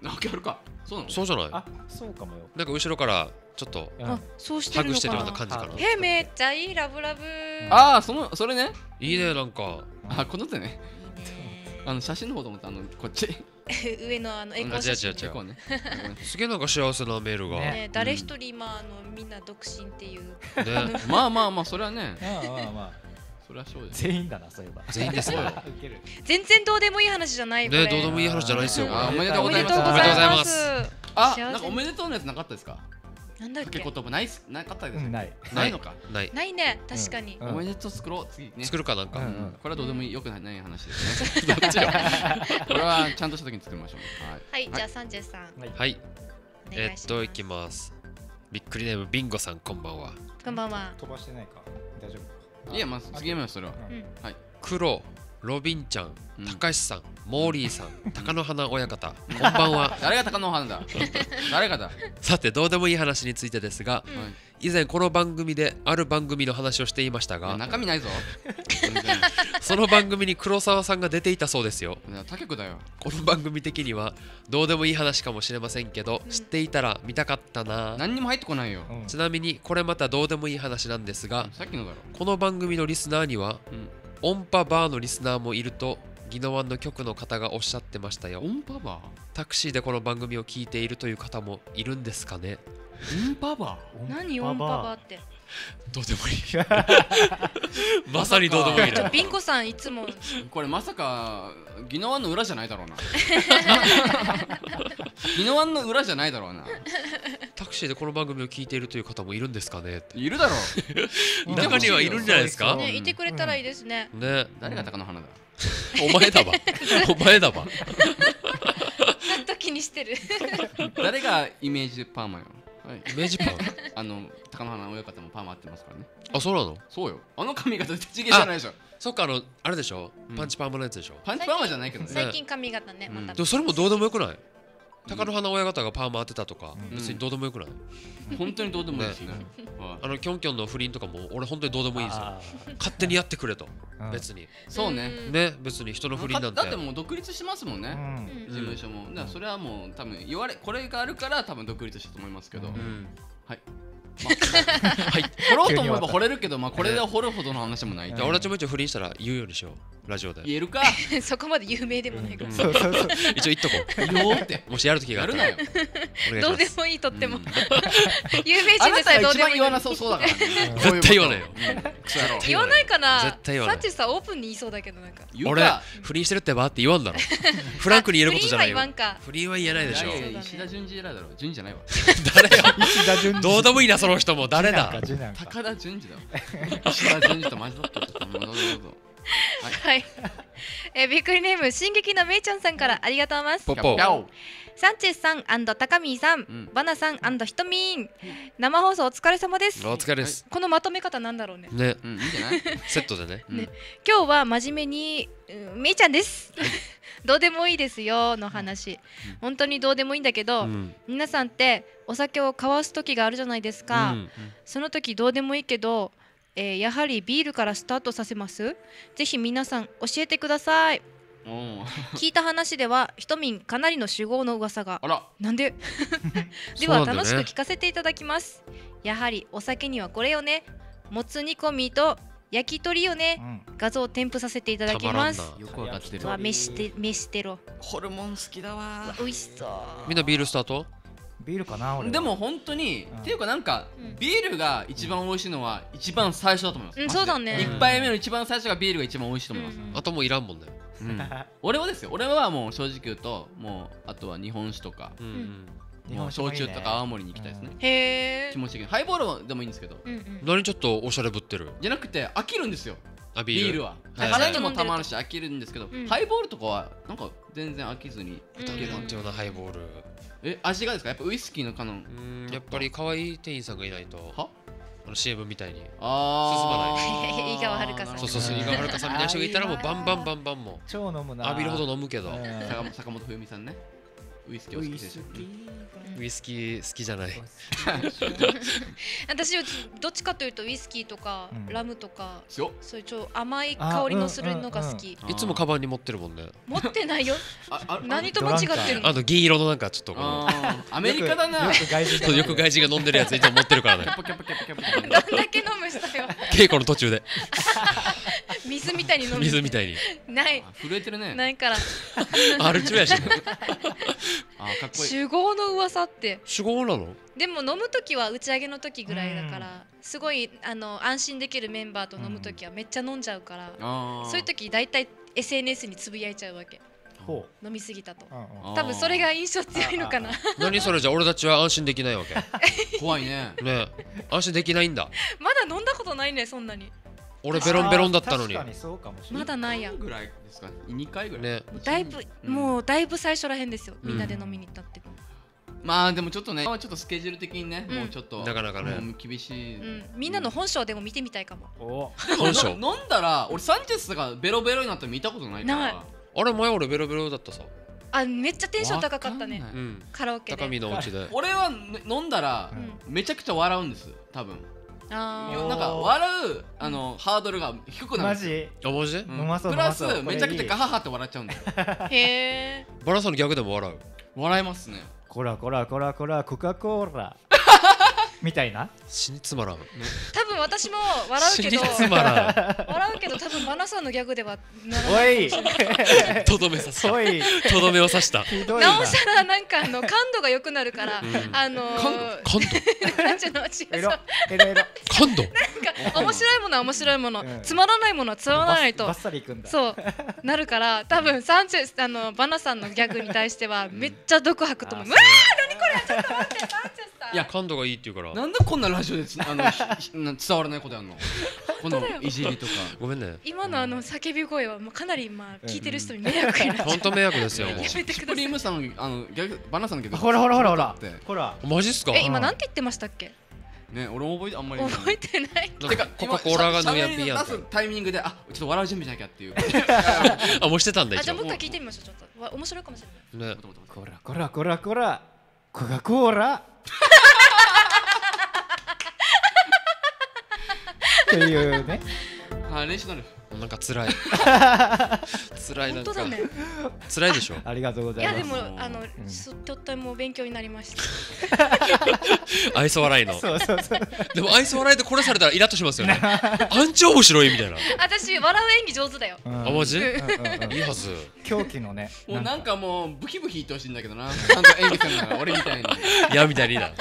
あるか。そうなの？ そうじゃない？ あ、そうかもよ。 なんか後ろからちょっとあ、そうしてるのかな。ハグしてるような感じかな。 え、めっちゃいいラブラブ。 ああ、そのそれね。 いいねなんか。 あ、この手ね。あの写真の方と思ったあのこっち。 上のあのエコー写真。 違う違う違う。すげえなんか幸せなメールが。 ね、誰一人今あのみんな独身っていう。 ね。 まあまあまあそれはね。 まあまあまあ。 それはそうです。 全員だなそういえば。 全員ですよ。 全然どうでもいい話じゃない。 ね、どうでもいい話じゃないですよ。 おめでとうございます。 おめでとうございます。 あ、なんかおめでとうのやつなかったですか？ なんだっけ？ 言葉ないなかったです。 ない。 ないのか。 ない。 ないね、確かに。 おめでとう作ろう次ね。 作るかなんか。 これはどうでもよくない話ですね。どっちよ。これはちゃんとした時に作りましょう。 はい。はい、じゃあサンジェさん。 はい。えっといきます。びっくりネームビンゴさんこんばんは。 こんばんは。 飛ばしてないか。大丈夫。 いや、まず次はそれは。はい。 黒、ロビンちゃん、高橋さん、モーリーさん、貴乃花親方、こんばんは。 誰が貴乃花だ？誰がだ？ さて、どうでもいい話についてですが、以前この番組である番組の話をしていましたが、 中身ないぞ。 その番組に黒沢さんが出ていたそうですよ。 他局だよ。 この番組的にはどうでもいい話かもしれませんけど、知っていたら見たかったな。 何にも入ってこないよ。 ちなみにこれまたどうでもいい話なんですが、 さっきのだろ。 この番組のリスナーには、音波バーのリスナーもいると宜野湾の局の方がおっしゃってましたよ。 音波バー？ タクシーでこの番組を聞いているという方もいるんですかね。 音波バー？何音波バーって？ どうでもいい。まさにどうでもいいな。 ビンコさんいつもこれまさか宜野湾の裏じゃないだろうな。宜野湾の裏じゃないだろうな。 タクシーでこの番組を聞いているという方もいるんですかね。 いるだろう。中にはいるんじゃないですか。 ね、いてくれたらいいですね。 ね。 誰が貴乃花だ。 お前だわ。お前だわ。 ずっと気にしてる。 誰がイメージパーマよ。 イメージパーマ。 あの貴乃花親方もパーマ合ってますからね。 あ、そうなの？ そうよ。あの髪型手ちげじゃないでしょ。 そっか、あのあれでしょ。パンチパーマのやつでしょ。 パンチパーマじゃないけどね。 最近髪型ね、また。 でもそれもどうでもよくない？貴乃花親方がパーマ当てたとか、別にどうでもよくない？ 本当にどうでもいいですね。 あのキョンキョンの不倫とかも俺本当にどうでもいいんですよ。勝手にやってくれと。別に。 そうね。 ね、別に人の不倫なんて。 だってもう独立しますもんね。事務所も。だからそれはもう多分言われこれがあるから多分独立したと思いますけど。はい。はい、掘ろうと思えば掘れるけど、まあこれで掘るほどの話もない。 じゃあ俺たちも一応不倫したら言うようにしよう、ラジオで。 言えるか。 そこまで有名でもないから。 そうそうそう。一応言っとこう。 言おうって。 もしやるときがあったら。 やるなよ。どうでもいいとっても。有名人ですらどうでもいい。言わなそうそうだから。 絶対言わないよ。 言わないかな。 絶対言わない。 サチさオープンに言いそうだけどなんか。 俺不倫してるってばって言わんだろ。フランクに言えることじゃないよ。不倫は言えないでしょ。 石田純次だろ。純次じゃないわ。 誰よ。石田純次。どうでもいいなその人も誰だ。 高田純次だ。石田純次とマジだった。 はい。えびっくりネーム進撃のめいちゃんさんからありがとうございます。 ポポ。 サンチェスさん高見さん、バナさんひとみん、生放送お疲れ様です。 お疲れです。 このまとめ方なんだろうね。 ね、いいんじゃない？セットでね。 今日は真面目にめいちゃんです。どうでもいいですよの話。本当にどうでもいいんだけど、皆さんってお酒を交わす時があるじゃないですか。その時どうでもいいけど、えー、やはりビールからスタートさせます。ぜひ皆さん教えてください。聞いた話ではひとみんかなりの酒豪の噂が。 あらなんででは楽しく聞かせていただきます。やはりお酒にはこれよね。もつ煮込みと焼き鳥よね、うん、画像を添付させていただきます。 よくわかってる。 わ、飯テ飯テロ。 ホルモン好きだわ。 美味しそう。 みんなビールスタート？ ビールかな俺。 でも本当に、うん、っていうかなんか、うん、ビールが一番美味しいのは一番最初だと思います。 うん、そうだね。 一杯目の一番最初がビールが一番美味しいと思います。 うん、あともういらんもんね。 うん、俺はですよ。俺はもう正直言うともうあとは日本酒とか。うん、もう焼酎とか青森に行きたいですね。 へえ。 気持ち的にハイボールでもいいんですけど。 何ちょっとおしゃれぶってる？ じゃなくて飽きるんですよ。 ビールは辛いのもたまるし飽きるんですけど、ハイボールとかはなんか全然飽きずにいけるなんていうようなハイボール。 え、味がですか？やっぱウイスキーのカノン。 やっぱり可愛い店員さんがいないと。は？あの シーエム みたいに進まない。井川遥さん。 そうそうそう、井川遥さんみたいな人がいたらもうバンバンバンバンも超飲むな。 浴びるほど飲むけど。 坂本冬美さんね。 ウイスキーお好きでしょ。 ウイスキー好きじゃない。 私はどっちかというとウイスキーとかラムとか、 そういうちょ甘い香りのするのが好き。 いつもカバンに持ってるもんね。 持ってないよ。何と間違ってるの？ あの銀色のなんかちょっとアメリカだな。 よく外人が飲んでるやついつも持ってるからね。 どんだけ飲む人よ。 稽古の途中で。 水みたいに飲む。 水みたいに。 ない。 震えてるね。 ないから。 ある中やし。 あ、かっこいい。 酒豪の噂って。 酒豪なの？ でも飲むときは打ち上げの時ぐらいだから、すごいあの安心できるメンバーと飲むときはめっちゃ飲んじゃうから、そういう時だいたい エスエヌエス につぶやいちゃうわけ。飲みすぎたと。多分それが印象強いのかな。 何それじゃ俺たちは安心できないわけ。 怖いね。 ね、安心できないんだ。 まだ飲んだことないね、そんなに。 俺ベロンベロンだったのに。 まだないや。 ぐらいですか。にかいぐらい。 ね。 だいぶもうだいぶ最初らへんですよ。みんなで飲みに行ったって。 まあでもちょっとね、ちょっとスケジュール的にね、もうちょっとなかなかね厳しい。 みんなの本性でも見てみたいかも。 本性。 飲んだら俺サンチェスがベロベロになったの見たことないから。 あれ前俺ベロベロだったさ。 あ、めっちゃテンション高かったね。カラオケで。 高見のお家で。 俺は飲んだらめちゃくちゃ笑うんです。多分。なんか笑うあのハードルが低くなる。 マジ？ あ、マジで？ プラスめちゃくちゃガハハって笑っちゃうんだよ。 へえ。 バラさんの逆でも笑う。 笑いますね。 こらこらこらこらコカ・コーラみたいな。 死につまらん。 多分私も笑うけど。 死につまらん。 笑うけど多分マナさんのギャグではならない。 とどめさせた。とどめを刺した。 なおさらなんかあの感度が良くなるから、あの感度。 なんちゅうの違う。 エロエロエロ。 感度。 なんか面白いものは面白いもの、つまらないものはつまらないと。 バッサリいくんだ。 そうなるから多分サンチェスあのバナさんのギャグに対してはめっちゃ毒吐くと思う。うわー何これちょっと待ってサンチェスさん。 いや感度がいいって言うから。 なんでこんなラジオであの伝わらないことやんの。このいじりとか。 ごめんね。 今のあの叫び声はかなりまあ聞いてる人に迷惑になっちゃう。 本当迷惑ですよ。 やめてください。 スプリームさんのあのギャグバナさんのギャグ。 ほらほらほらほら。ほら。 マジっすか。 え今なんて言ってましたっけ。 ね、俺覚えてあんまり覚えてない。 てかコカ・コーラがヌヤピーやん。 出すタイミングであちょっと笑う準備しなきゃっていう。 あもうしてたんだ。 あじゃあもう一回聞いてみましょう。ちょっと面白いかもしれない。 ね。 こらこらこらこらコカ・コーラ。っていうね。 あ練習なる。 なんか辛い。辛いなんか。 本当だね。 辛いでしょ。 ありがとうございます。 いやでもあのとっても勉強になりました。 愛想笑いの。 そうそうそう。 でも愛想笑いでこれされたらイラッとしますよね。あんちゃ面白いみたいな。 私笑う演技上手だよ。 あマジ？いいはず。 狂気のね。 もうなんかもうブキブキ言ってほしいんだけどな。ちゃんと演技するなら俺みたいに。 いやみたいにな。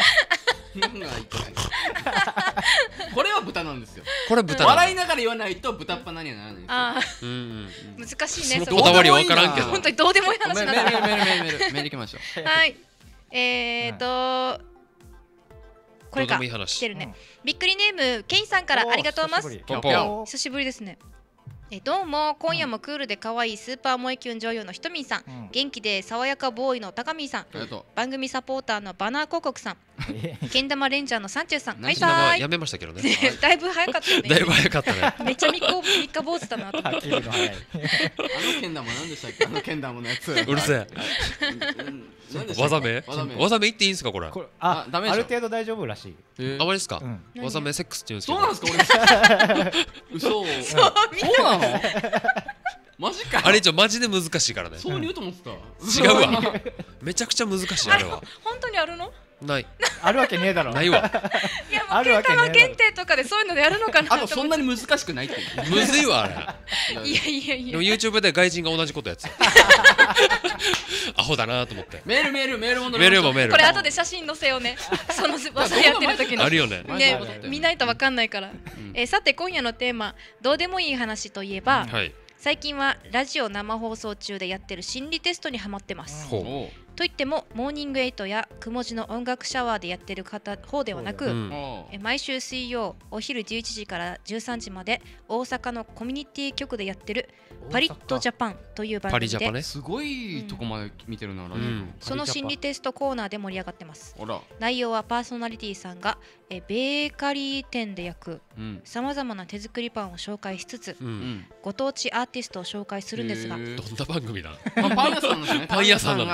これは豚なんですよ。 これ豚。 笑いながら言わないと豚っ鼻にはならないんですよ。 ああ、難しいね。 そのこだわりわからんけど。 本当にどうでもいい話なんだ。 メールメールメールメールメール行きましょう。はい。えっとこれか。来てるね。びっくりネームケイさんからありがとうございます。久しぶりですね。えどうも今夜もクールで可愛いスーパー萌えキュン女優のひとみんさん、うん、元気で爽やかボーイの高見さん、番組サポーターのバナー広告さん、けん玉レンジャーのサンチェスさん、はいさーい。 やめましたけどね。 だいぶ早かったね。 だいぶ早かったね。 めっちゃ三日三日坊主だなと思って。 あのけん玉なんでしたっけ？あのけん玉のやつ。 うるせえ。技名？技名言っていいんですかこれ？ あ、ダメ。ある程度大丈夫らしい。 あまりですか？技名セックスって言うんですけど。 そうなんですか？俺。嘘。そうなの？マジか。 あれ一応マジで難しいからね。 そう言うと思ってた。 違うわ。めちゃくちゃ難しいあれは。 本当にあるの？ ない。 あるわけねえだろ。 ないわ。 いやもうけん玉検定とかでそういうのでやるのかな。 あとそんなに難しくないって。 むずいわあれ。 いやいやいや。 でも YouTube で外人が同じことやつ。アホだなと思って。 メールメールメールもメールもメール。 これ後で写真載せようね。その技やってる時の。 あるよね。 ね見ないとわかんないから。えさて今夜のテーマどうでもいい話といえば。はい。最近はラジオ生放送中でやってる心理テストにハマってます。といってもモーニングエイトやくもじの音楽シャワーでやってる方方ではなく、うん、え毎週水曜お昼じゅういちじからじゅうさんじまで大阪のコミュニティ局でやってるパリッとジャパンという番組で、 ね、 すごいとこまで見てるな、うん、 その心理テストコーナーで盛り上がってます。内容はパーソナリティさんがえベーカリー店で焼くさまざまな手作りパンを紹介しつつ、うん、ご当地アーティストを紹介するんですが、 どんな番組だ？ まあ、パン屋さんなんですね。 パン屋さんなんだね。 まあ、パン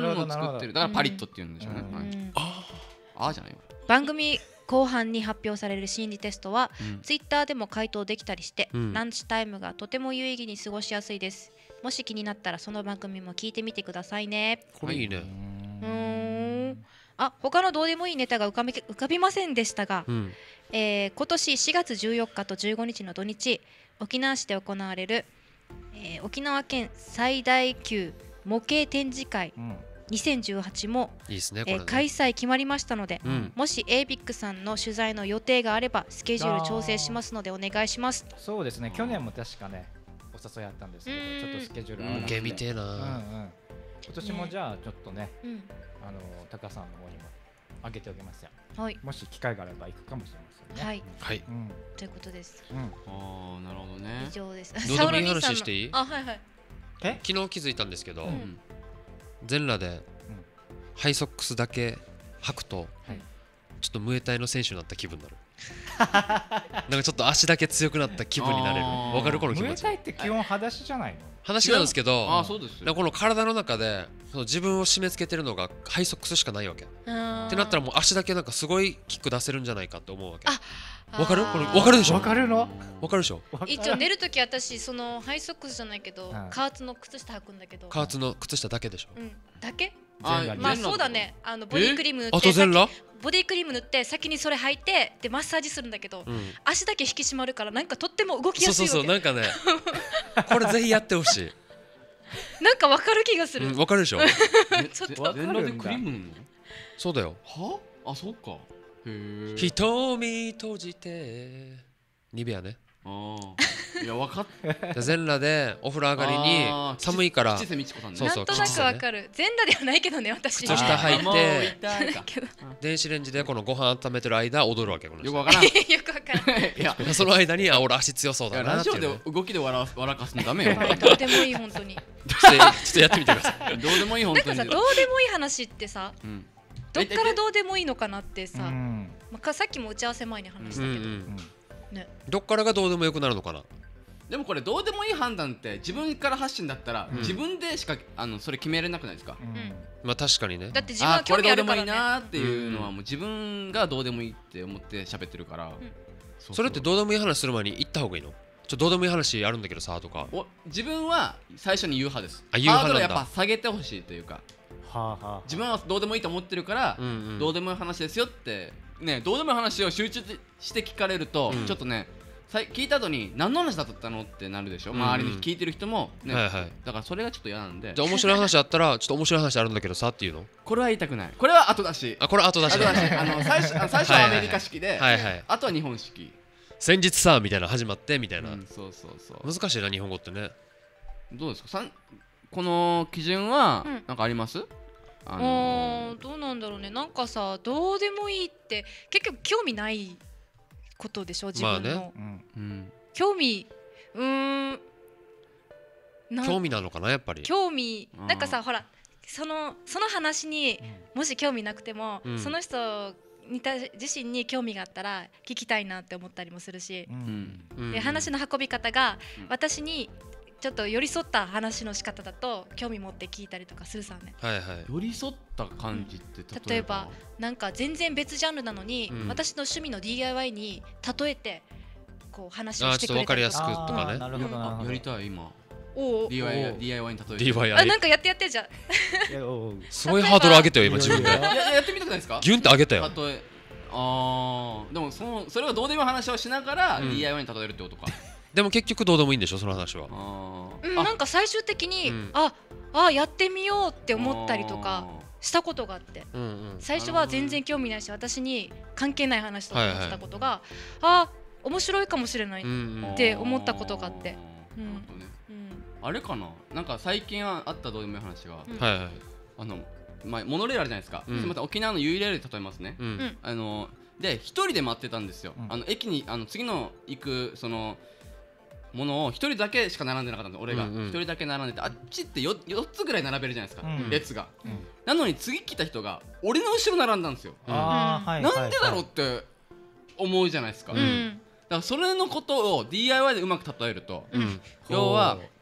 ものを作ってる。だからパリッとっていうんでしょうね。ああじゃないわ。 番組後半に発表される心理テストは、うん、ツイッターでも回答できたりして、うん、ランチタイムがとても有意義に過ごしやすいです。もし気になったらその番組も聞いてみてくださいね。 これいいね。 うーん。あ、他のどうでもいいネタが浮かび、浮かびませんでしたが、うん、えー、今年しがつじゅうよっかとじゅうごにちの土日、沖縄市で行われる、えー、沖縄県最大級模型展示会、うん、にせんじゅうはちもいいですね、 えー、開催決まりましたので、うん、もし エービック さんの取材の予定があればスケジュール調整しますのでお願いします。 そうですね、去年も確かねお誘いあったんですけど、ちょっとスケジュール合わなくて、 模型見てえな、うんうん、 今年もじゃあちょっとね、うん、あのタカさんの方にもあげておきますよ、はい、もし機会があれば行くかもしれませんね。 はい、 はい、 うん、ということです、 うん、ああなるほどね。 以上です。 どうでもいい話していい？ あ、はいはい。 え昨日気づいたんですけど、うん、全裸で、うん、ハイソックスだけ履くと、はい、ちょっとムエタイの選手になった気分になる。なんかちょっと足だけ強くなった気分になれる。わかるこの気持ち。 ムエタイって基本裸足じゃないの？ 裸足なんですけど、 あ、そうですよ。 この体の中でその自分を締め付けてるのがハイソックスしかないわけ。ってなったらもう足だけなんかすごいキック出せるんじゃないかって思うわけ。わかる？これわかるでしょ？ わかるの？ わかるでしょ？ 一応寝るとき私そのハイソックスじゃないけど、加圧の靴下履くんだけど。 加圧の靴下だけでしょ？ うん、だけ？あ、まあそうだね。あのボディクリーム塗って、 あと全裸？ ボディクリーム塗って先にそれ履いてでマッサージするんだけど、うん、足だけ引き締まるからなんかとっても動きやすいわけ。 そうそうそう、なんかねこれぜひやってほしい。 なんかわかる気がする。 わ、うん、かるでしょ？ ちょっと全裸でクリーム塗るの？ そうだよ。 は？あ、そうか。へえ。 瞳閉じてニベアね。 ああ、いや、わかっ全裸でお風呂上がりに寒いから、 吉瀬美智子さんね。 なんとなくわかる。全裸ではないけどね、私。 靴下履いて電子レンジでこのご飯温めてる間踊るわけ。このよくわからん。 よくわからん。 いや、 その間にあ、俺足強そうだなっていう。 ラジオで動きで笑笑かすのダメよ。 どうでもいい本当に。 ちょっとやってみてください。 どうでもいい本当に。 なんかさ、どうでもいい話ってさ、どっからどうでもいいのかなってさ、まあさっきも打ち合わせ前に話したけど。 ね、どっからがどうでもよくなるのかな。 でもこれどうでもいい判断って自分から発信だったら、うん、自分でしかあのそれ決めれなくないですか、うん、 まあ確かにね。 だって自分は興味あるからね。 これどうでもいいなっていうのはもう自分がどうでもいいって思って喋ってるから、うん、 そうそう。それってどうでもいい話する前に言った方がいいの？ちょどうでもいい話あるんだけどさとか。 お自分は最初に言う派です。 あ、言う派なんだ。 ハードルやっぱ下げてほしいというか、はあはあ、自分はどうでもいいと思ってるから、うんうん、どうでもいい話ですよってね、どうでもいい話を集中して聞かれると、うん、ちょっとね聞いた後に何の話だったのってなるでしょ、うんうん、周りに聞いてる人も、ね、はいはい、だからそれがちょっと嫌なんで。 じゃあ面白い話あったらちょっと面白い話あるんだけどさっていうの。 これは言いたくない。これは後出し。 あ、これ後出し。 後出し。あの最初最初はアメリカ式で、はいはい、あとは日本式。 先日さみたいな始まってみたいな、うん、 そうそうそう。 難しいな日本語ってね。 どうですか。さんこの基準はなんかあります？うん、 あのー、どうなんだろうね。なんかさ、どうでもいいって結局興味ないことでしょ、自分の。まあね、うん、興味、うーん、 興味なのかなやっぱり。 興味、なんかさ、ほらそのその話にもし興味なくても、うん、その人にた自身に興味があったら聞きたいなって思ったりもするし、うん、で話の運び方が私にちょっと寄り添った話の仕方だと興味持って聞いたりとかするさね。 はいはい。 寄り添った感じって例えば、 例えばなんか全然別ジャンルなのに、うん、私の趣味の ディーアイワイ に例えてこう話をしてくれたりとか。 あ、ちょっと分かりやすくとかね。 なるほどなるほど。 やりたい今。 おお。 ディーアイワイ ディーアイワイ に例えて。 ディーアイワイ。 あ、なんかやってやってじゃん。 すごいハードル上げたよ今自分で。 いややってみたくないですか？ ギュンって上げたよ。 例え、ああ、でもそのそれはどうでもいい話をしながら ディーアイワイ に例えるってことか。 でも結局どうでもいいんでしょその話は。 うん、なんか最終的に、うん、ああやってみようって思ったりとかしたことがあって、うんうん、最初は全然興味ないし私に関係ない話とかしたことが、はいはい、あ面白いかもしれないって思ったことがあって、うんうん、 あれかな、なんか最近あったどうでもいい話が、 うん、はいはい、 あの、まあ、モノレールあるじゃないですか、うん、すみません沖縄のユイレールで例えますね、うん、あので一人で待ってたんですよ、うん、あの駅にあの次の行くそのものを一人だけしか並んでなかったんで俺が一、うんうん、人だけ並んでて、あっちって 4, 4つぐらい並べるじゃないですか、うん、列が、うん、なのに次来た人が俺の後ろ並んだんですよ、うん、なんでだろうって思うじゃないですか、うん、だからそれのことを ディーアイワイ でうまく例えると、うん、要は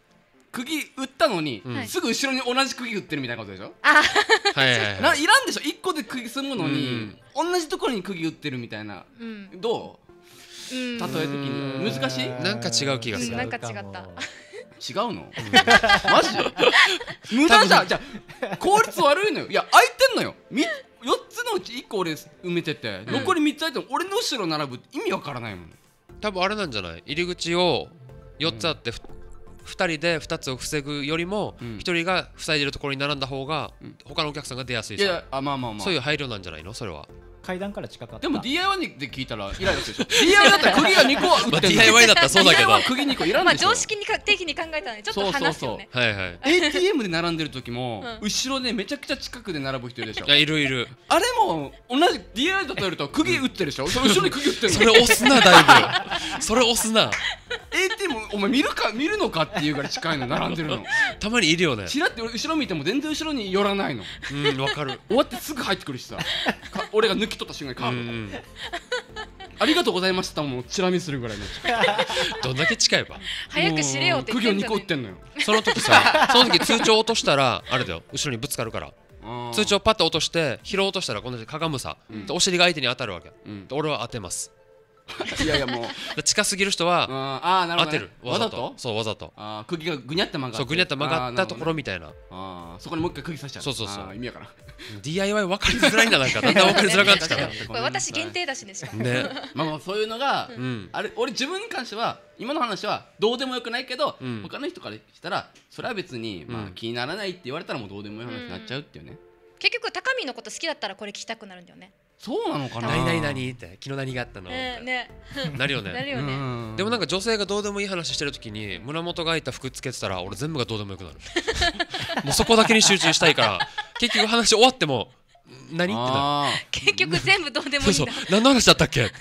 釘打ったのに、うん、すぐ後ろに同じ釘打ってるみたいなことでしょ。 あはいはいはい、 ないらんでしょ。いっこで釘済むのに、うん、同じところに釘打ってるみたいな、うん、どう、うん、例え的に難しい。 なんか違う気がする、 うん、なんか違った違うの、うん、マジ無駄じゃん。じゃあ効率悪いのよ。いや空いてんのよ。みよっつのうちいっこ俺埋めてて、うん、残りみっつ空いても俺の後ろ並ぶ意味わからないもん。 多分あれなんじゃない。入り口をよっつあって、うん、ふたりでふたつを防ぐよりも、うん、ひとりが塞いでるところに並んだ方が、うん、他のお客さんが出やすい。 いやあまあまあまあ、 そういう配慮なんじゃないのそれは。 階段から近かった。 でも ディーアイワイ で聞いたらイライラするでしょ。 ディーアイワイ だったら釘がにこ打ってんの。 まあ ディーアイワイ だったらそうだけど釘にこいらんでしょ。 まあ常識的に考えたらねちょっと話すよね。 そうそうそう、はいはい、 エーティーエム で並んでる時も、うん、後ろでめちゃくちゃ近くで並ぶ人いるでしょ。 いやいるいる。 あれも同じ ディーアイワイ と例えると釘打ってるでしょ。その後ろに釘打ってるの。 それ押すなだいぶそれ押すな。 エーティーエム お前見るか見るのかっていうぐらい近いの並んでるの。 たまにいるよね。 チラって後ろ見ても全然後ろに寄らないの。 うんわかる。 終わってすぐ入ってくるしさ俺が抜き取った瞬間にカーブ、うんうん、ありがとうございましたもうチラ見するぐらいのどんだけ近いば早く知れよって言ってんじゃね。釘をにこ打ってんのよ。 その時さその時通帳落としたらあれだよ後ろにぶつかるから。通帳パッと落として拾おうとしたらこのかがむさ、うん、お尻が相手に当たるわけ、うん、俺は当てますいやいやもう近すぎる人はあなるほど、ね、 当てるわざと。そうわざと。 あ釘がぐにゃって曲がって。 そうぐにゃって曲がったところみたいな。ああそこにもう一回釘刺しちゃう。 そうそうそう。 意味やからディーアイワイ 分かりづらいんだなんかだんだん分かりづらくなってきたからこれ私限定だしね。 ねまあまあそういうのが、うん、あれ俺自分に関しては今の話はどうでもよくないけど、うん、他の人からしたらそれは別に、まあ、気にならないって言われたらもうどうでもいい話になっちゃうっていうね、うん、 結局高見のこと好きだったらこれ聞きたくなるんだよね。 そうなのかな。 何々何って昨日何があったの、 ねね、 なるよね。 なるよね。 でもなんか女性がどうでもいい話してる時に胸元が開いた服つけてたら俺全部がどうでもよくなるもうそこだけに集中したいから結局話終わっても何ってなる。 結局全部どうでもいいんだ。 そうそう何の話だったっけ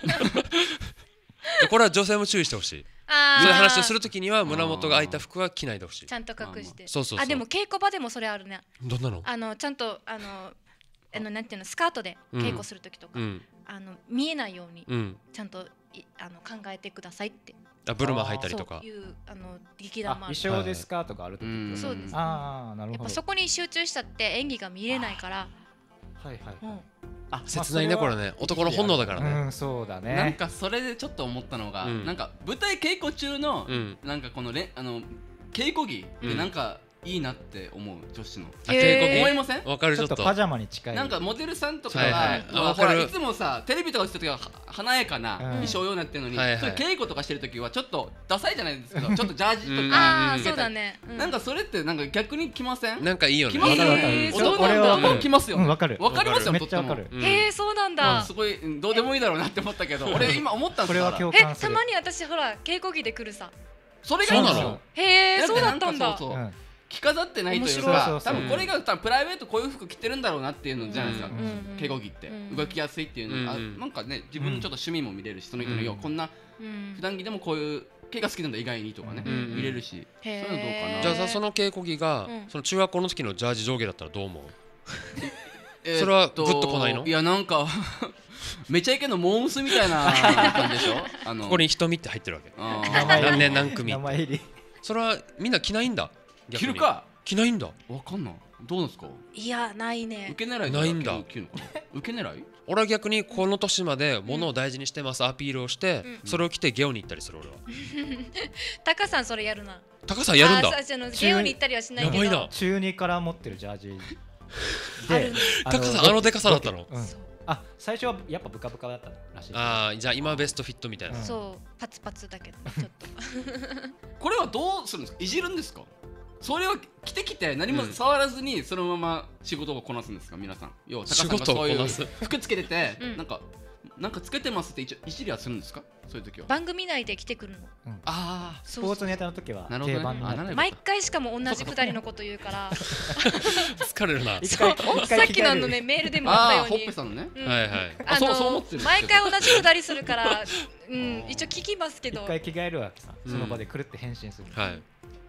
これは女性も注意してほしい。そういう話をするときには胸元が開いた服は着ないでほしい。 ちゃんと隠して。 そうそうそう。 あでも稽古場でもそれあるね。 どんなの？ あのちゃんとあのあのなんていうのスカートで稽古するときとか、うん、あの見えないように、うん、ちゃんとあの考えてくださいって。 あブルマ履いたりとか。 そういうあの劇団もある。 衣装でスカートがあるとき。 そうです。 ああなるほど。 やっぱそこに集中したって演技が見れないから。 はいはい。うん、 あ切ないねこれね男の本能だからね、 うん、そうだね。 なんかそれでちょっと思ったのが、うん、なんか舞台稽古中の、うん、なんかこのれあの稽古着ってなんかいいなって思う女子の。 稽古着思いません？ わかる。ちょっとパジャマに近い。 なんかモデルさんとかはほらいつもさテレビとかしてる時は華やかな衣装用になってるのに、それ稽古とかしてる時はちょっとダサいじゃないですけどちょっとジャージとかあそうだね。 なんかそれってなんか逆に着ません？ なんかいいよね。 着ますよね。俺は着ますよ。 わかる。 わかりますよ。 めっちゃわかる。 へえそうなんだ。 すごいどうでもいいだろうなって思ったけど俺今思ったんですよ。 えたまに私ほら稽古着で来るさ。 それがいいんですよ。 へえそうだったんだ。 着飾ってないというか多分これが多分プライベートこういう服着てるんだろうなっていうのじゃないですか。稽古着って動きやすいっていうのがなんかね自分のちょっと趣味も見れるしその人のよこんな普段着でもこういう毛が好きなんだ意外にとかね見れるしそういうのどうかな。 じゃあさその稽古着がその中学校の時のジャージ上下だったらどう思う？それはグッとこないの？ いやなんかめちゃイケのモームスみたいな感じでしょ。あのここに瞳って入ってるわけ。何年何組それはみんな着ないんだ。 着るか着ないんだ。 わかんない。どうなんですか？ いやないね。 受け狙いないんだ。 受け狙い？ 俺は逆にこの年まで物を大事にしてますアピールをしてそれを着てゲオに行ったりする俺は。 タカさんそれやるな。 タカさんやるんだ。 ゲオに行ったりはしないけど。 やばいな。 中にから持ってるジャージでタカさんあのデカさだったの？ あ最初はやっぱブカブカだったらしい。 ああじゃあ今ベストフィットみたいな。 そうパツパツだけどちょっと。 これはどうするんですか？いじるんですか？それは着てきて何も触らずにそのまま仕事をこなすんですか皆さん。要は仕事をこなす。 服つけててなんかなんかつけてますって一応いじりはするんですか？そういう時は番組内で着てくるの。 ああスポーツネタの時は定番になる。 毎回しかも同じ二人のこと言うから疲れるな。 さっきのねメールでもあったようにホッペさんのねはいはいあの毎回同じ二人するから一応聞きますけど一回着替えるわけさその場でくるって返信する。 はい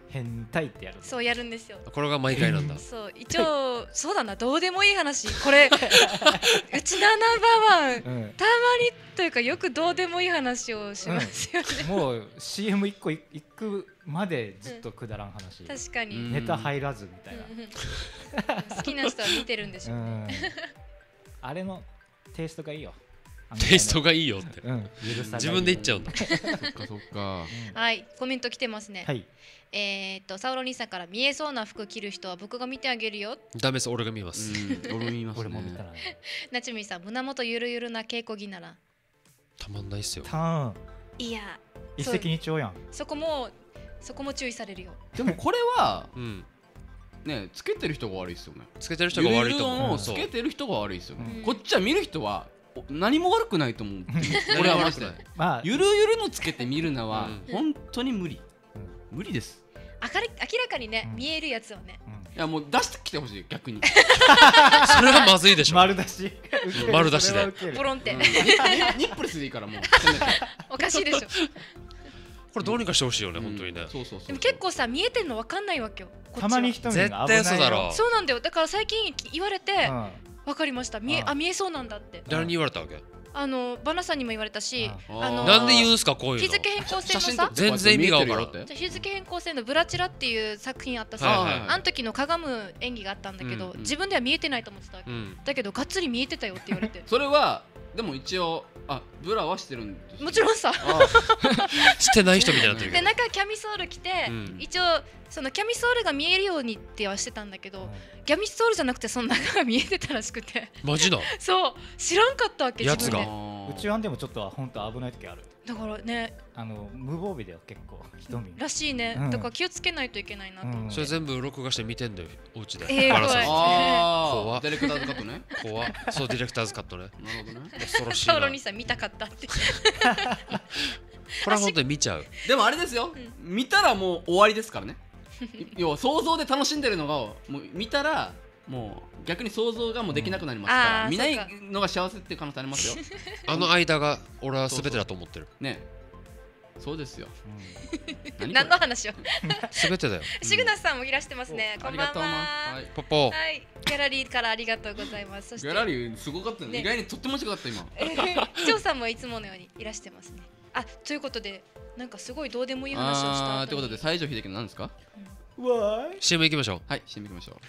変態ってやる。 そうやるんですよ。 これが毎回なんだ。 そう一応そうだな、どうでもいい話これうちナンバーワン、うん、たまにというかよくどうでもいい話をしますよね、 うん、もう シーエム 一個いくまでずっとくだらん話、 うん、確かにネタ入らずみたいな、うん、好きな人は見てるんでしょうね、うん、 あれのテイストがいいよ。 テイストがいいよって、 うん、 自分で言っちゃうんだ。 そっかそっか、 うん、はいコメント来てますね、 はい、 えー、っとサウロ兄さんから見えそうな服着る人は僕が見てあげるよ。 ダメです、俺が見ます、 うん、俺見ます、ね、 俺も見たらね。 なちみさん胸元ゆるゆるな稽古着ならたまんないっすよ。 ターンいや一石二鳥やん。 そこもそこも注意されるよ。 でもこれは、うんね、つけてる人が悪いですよね。 つけてる人が悪いと思う。 つけてる人が悪いですよね、うん、こっちは見る人は何も悪くないと思う。俺はマジで、まあ、ゆるゆるのつけて見るのは本当に無理、うん、無理です。 明らかにね、うん、見えるやつをね、 うん、いやもう出してきてほしい逆にそれはまずいでしょ。 丸出し丸出しでポロンって、うん、 ニップレスでいいからもうおかしいでしょこれどうにかしてほしいよね、うん、本当にね。 そうそうそう。 でも結構さ見えてんの分かんないわけよ。 たまに人見るの危ないよ。 絶対そうだろう。 そうなんだよ。だから最近言われて、うん、分かりました。見えあ見えそうなんだって。 誰に言われたわけ？ あのバナさんにも言われたし、 あのなんで言うんすかこういうの。 日付変更線のさ、 全然意味が分からん。 日付変更線のブラチラっていう作品あったさ、はいはいはい、あの時のかがむ演技があったんだけど、うんうん、自分では見えてないと思ってたわけ、うん、だけどがっつり見えてたよって言われてそれはでも一応あブラはしてるんですもちろんさしてない人みたいになってるけどで中キャミソール着て、うん、一応そのキャミソールが見えるようにってはしてたんだけど、うん、キャミソールじゃなくてその中が見えてたらしくてマジだそう知らんかったわけやつがうちわんでもちょっと本当危ない時ある。 だからねあの無防備だよ結構人見らしいね、うん、だから気をつけないといけないなと思って、うん、 それ全部録画して見てんだよお家で、 えー、怖い怖いディレクターズカットね怖そうディレクターズカットねなるほどね恐ろしいなサウロ兄さん見たかったってこれは本当に見ちゃう。 でもあれですよ、うん、見たらもう終わりですからね要は想像で楽しんでるのがもう見たらもう逆に想像がもうできなくなりますから、うん、見ないのが幸せっていう可能性ありますよあの間が俺は全てだと思ってる。 そうそうねそうですよ、 うん、何の話を全てだよ。 シグナスさんもいらしてますね。こんばんは。 はい、 ポポはい、ギャラリーからありがとうございます。そしてギャラリーすごかったね、ね、意外にとっても近かった今市長さんもいつものようにいらしてますね。あ、ということでなんかすごいどうでもいい話をしたあということで西城秀樹の何ですか、 うん、わーいシーエム 行きましょう。 はい シーエム 行きましょう。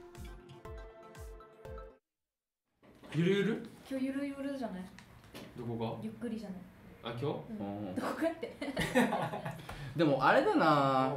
ゆるゆる今日ゆるゆるじゃない。 どこがゆっくりじゃない。 あ、今日、うん、 どこかってでもあれだな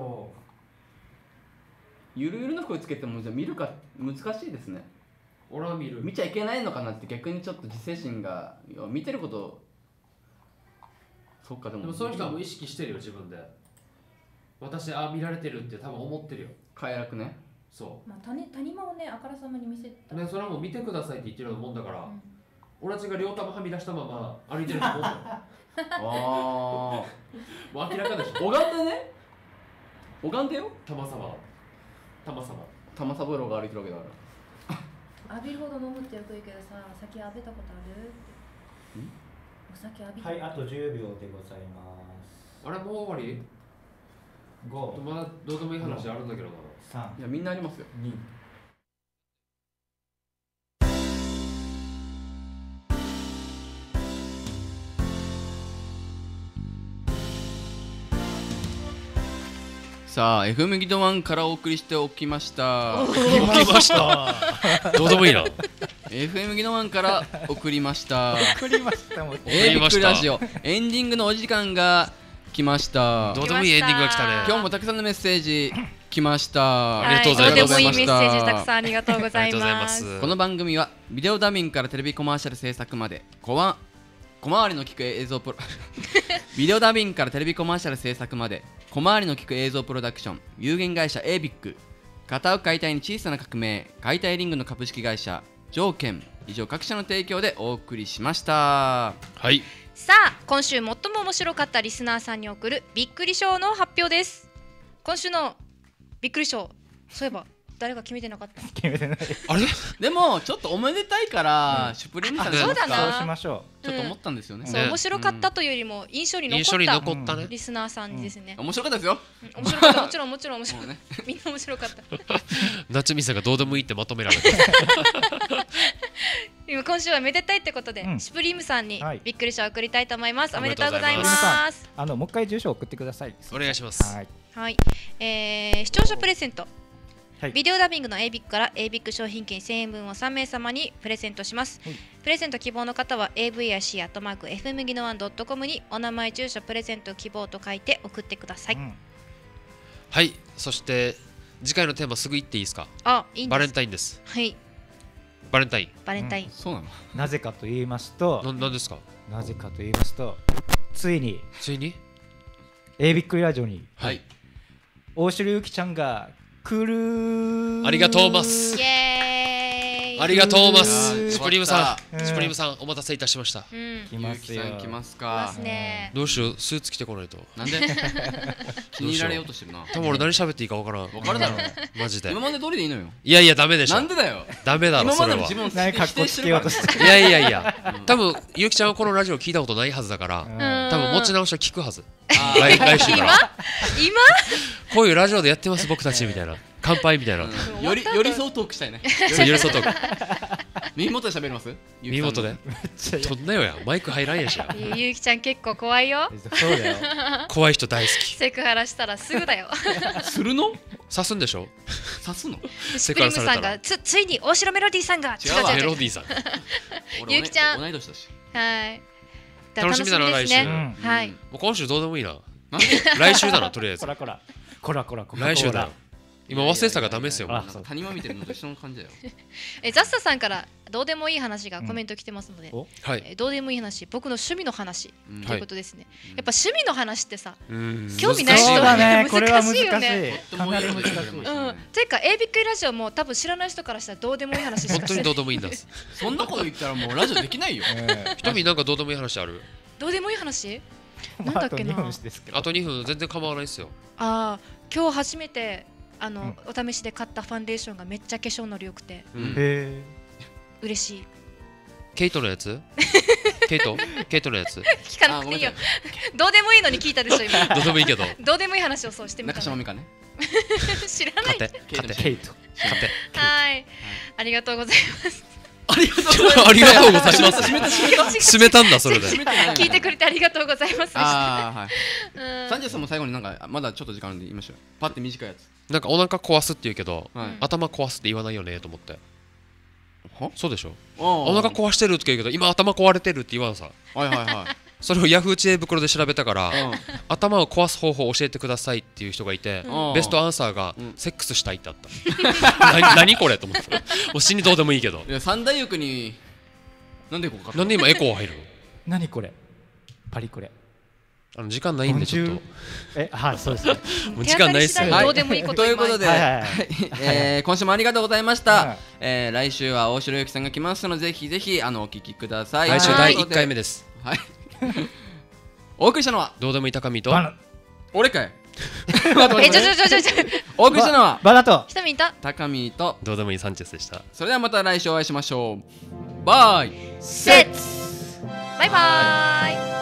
ゆるゆるの声つけてもじゃ見るか難しいですね。 俺は見る見ちゃいけないのかなって逆にちょっと自制心が見てることそっかでもでもそういう人はもう意識してるよ自分で。私あ見られてるって多分思ってるよ。 快楽ね。 そう、 まあ、谷, 谷間をねあからさまに見せた、 ね、それはもう見てくださいって言ってるようなもんだから、うん、俺たちが両玉はみ出したまま歩いてると思うああもう明らかでしょ。 拝んでね拝んでよ玉様玉様玉三郎が歩いてるわけだから浴びるほど飲むってよく言うけどさ、酒浴びたことある？んお酒浴びた。 はい、あとじゅうびょうでございます。 あれもう終わり？ごまだどうでもいい話あるんだけどな。 さんいやみんなありますよ。にさあ エフエム ギドワンからお送りしておきましたおきましたどうでもいいなエフエム ギドワンから送りました送りましたもん。 エイビックラジオエンディングのお時間が来ました。 どうでもいいエンディングが来たね。 今日もたくさんのメッセージ来ました。 ありがとうございます。 どうでもいいメッセージたくさんありがとうございます。 この番組はビデオダビングからテレビコマーシャル制作まで小わ小回りの利く映像プロビデオダビングからテレビコマーシャル制作まで小回りの利く映像プロダクション有限会社 エービック 片岡解体に小さな革命解体リングの株式会社条件以上各社の提供でお送りしました。 はい。 さあ今週最も面白かったリスナーさんに送るびっくり賞の発表です。今週のびっくり賞そういえば誰か決めてなかった。 決めてない。 あれでもちょっとおめでたいからシュプリームさんでそうだな。 そうしましょう。ちょっと思ったんですよね。 そう面白かったというよりも印象に残ったリスナーさんですね。 面白かったですよ。 面白かった。もちろんもちろん面白かった。みんな面白かった。 夏美さんがどうでもいいってまとめられた。 今週はめでたいってことで、うん、シュプリームさんにびっくり賞を送りたいと思います。おめでとうございます。 あのもう一回住所を送ってください。 お願いします。 はい、はい、えー、視聴者プレゼント、はい、ビデオダビングの エービック から エービック 商品券せんえんぶんをさんめいさまにプレゼントします、はい、プレゼント希望の方は エーブイアイシー アットマーク エフエム ギノワン ドットコム にお名前住所プレゼント希望と書いて送ってください、うん、 はい。そして次回のテーマすぐ言っていいですか？ あ、いいんです。 バレンタインです。 はい。 バレンタイン。 バレンタイン。うん、 そうなの？ なぜかと言いますと、 な、なんですか？ なぜかと言いますと、ついについにエービック ラジオに、 はい、 大城ゆきちゃんが来る。 ありがとうます。 イエーイ。 ありがとうます。シュプリームさん、シュプリームさんお待たせいたしました。 うん、 来ますよ。来ますか。 どうしよう、スーツ着てこないと。 なんで？気に入られようとしてるな。 多分俺何喋っていいかわからん。 わかるだろ。 マジで。 今まで通りでいいのよ。 いやいやダメでしょ。 なんでだよ。 ダメだろそれは。 今までも自分を否定してるから。 いやいやいや。多分ゆきちゃんはこのラジオ聞いたことないはずだから、多分持ち直しは聞くはず。来来週から。 今？ こういうラジオでやってます僕たちみたいな。乾杯みたいな。 より寄り添うトークしたいね。 そう寄り添うトーク。 耳元で喋ります？ 耳元で。そんなよや。マイク入らんやしや。 ゆうきちゃん結構怖いよ。 そうだよ。 怖い人大好き。 セクハラしたらすぐだよ。 するの？ 刺すんでしょ？ 刺すの？ シュプリームさんがつついに大城メロディーさんが。 違うわ。メロディーさん。 ゆうきちゃん。 同い年だし。 はい。 楽しみだな来週。 はい。 もう今週どうでもいいな。来週だなとりあえず。 こらこら。こらこらこら。 来週だよ。今忘れてたからダメですよ。 谷間見てるのと一緒の感じだよ。 え、ザッサさんからどうでもいい話がコメント来てますので、 うん、はい、 どうでもいい話、僕の趣味の話、うん、ということですね。やっぱ趣味の話ってさ、 うん、 興味ない人はね、難しいよね。 かなり難しい。うん。ていうか エービック ラジオも多分知らない人からしたらどうでもいい話しかしてない。 本当にどうでもいいんだ。 そんなこと言ったらもうラジオできないよ。 ひとみなんかどうでもいい話ある？ どうでもいい話？なんだっけな。 あとにふん全然構わないですよ。 ああ、今日初めて。あの、うん、お試しで買ったファンデーションがめっちゃ化粧のり良くて、 うん、へ嬉しい。 ケイトのやつ？ケイト？ケイトのやつ？ 聞かなくていいよ。どうでもいいのに聞いたでしょ今。 どうでもいいけど。 どうでもいい話をそうしてみた。 中島美香ね。 知らない。 ケイト。 ケイト。 はい。ありがとうございます。 ありがとうございます。ありがとうございます。締めたんだそれで。 聞いてくれてありがとうございます。 ああはい。サンジェさんも最後になんかまだちょっと時間あるんで言いましょう。パって短いやつ。 なんかお腹壊すって言うけど、はい、頭壊すって言わないよねと思って。そうでしょ？お腹壊してるって言うけど今頭壊れてるって言わんさ。 はいはいはい。 それをヤフー知恵袋で調べたから、うん、頭を壊す方法を教えてくださいっていう人がいて、うん、ベストアンサーが、うん、セックスしたいってあった。何, 何これと思って。もう死にどうでもいいけど。 いや三大欲になんでここか。 なんで今エコー入るの？ 何これ？パリこれ。 あの時間ないんでちょっと。 え、はい、そうですね。 もう時間ないっすよ。 どうでもいいこと。 ということで、今週もありがとうございました。えー、来週は大城ゆきさんが来ますので、ぜひぜひあのお聞きください。 来週だいいっかいめです。 はい。お送りしたのはどうでもいい高見と。 俺かい。 え、ちょちょちょちょちょ。 お送りしたのはバナと。 ひとみんと。 高見と。 どうでもいいサンチェスでした。 それではまた来週お会いしましょう。バイ。 セッツ。バイバイ。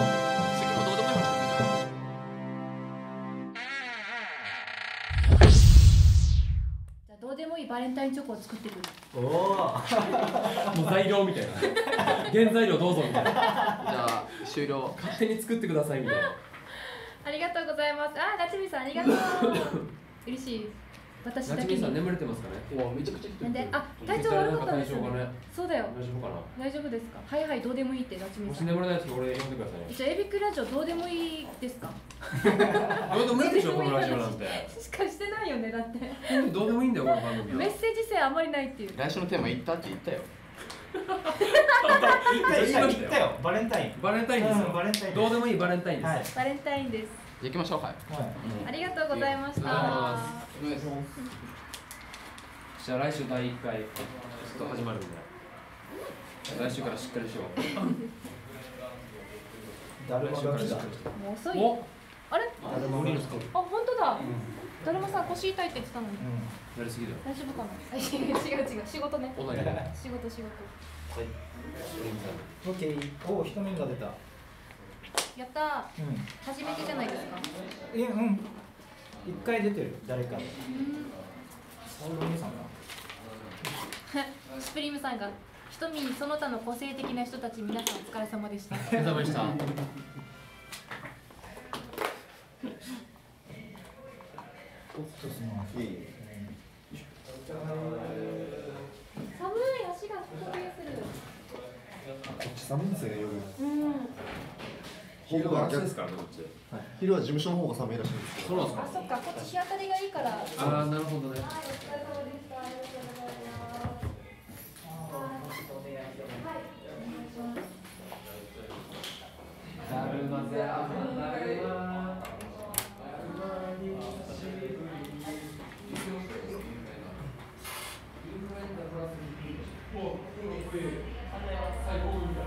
どうでもいいバレンタインチョコを作ってくる。 おお。もう材料みたいな。原材料どうぞみたいな。じゃあ終了。 勝手に作ってくださいみたいな。 ありがとうございます。あ、なちみさんありがとう。嬉しい。私だけに。 なちみさん眠れてますかね。 お、めちゃくちゃ。 なんで、あ、体調悪かったんですよね。そうだよ。 大丈夫かな。 大丈夫ですか。はいはい、どうでもいいってなちみさん。 もし眠れないとき俺呼んでくださいね。 じゃあエビックラジオどうでもいいですか。 どうでもいいでしょこのラジオなんて。 しかしてないよねだって。 どうでもいいんだよこの番組は。 メッセージ性あまりないっていう。 来週のテーマ言ったって言ったよ。 言ったよ。バレンタイン。 バレンタインですよ。バレンタイン。どうでもいいバレンタインです。 バレンタインです。 行きましょう。はい。 ありがとうございました。お願いします。 じゃあ来週だいいっかいちょっと始まるんで。来週からしっかりしよう。 誰もが来た。 もう遅い。 あれ？ 誰も無理してる。 あ、本当だ。誰もさ腰痛いって言ってたのに。 やりすぎだよ。 大丈夫かな？違う違う違う仕事ね。仕事仕事。 はい。オッケー。おお、ひとみが出た。 やったー。初めてじゃないですか。 え、うん。一回出てる。誰か。サウロミさんか。 スプリムさんがひとみその他の個性的な人たち皆さんお疲れ様でした。お疲れ様でした。 寒い、足が震えする。 こっち寒いんですよね、夜。 うん。 昼は逆ですからね、こっち。昼は事務所の方が寒いらしいんですけど。 あ、そっか、こっち日当たりがいいから。ああ、なるほどね。 はい、お疲れ様でした。ありがとうございます。 だるまぜあまだるま。最高。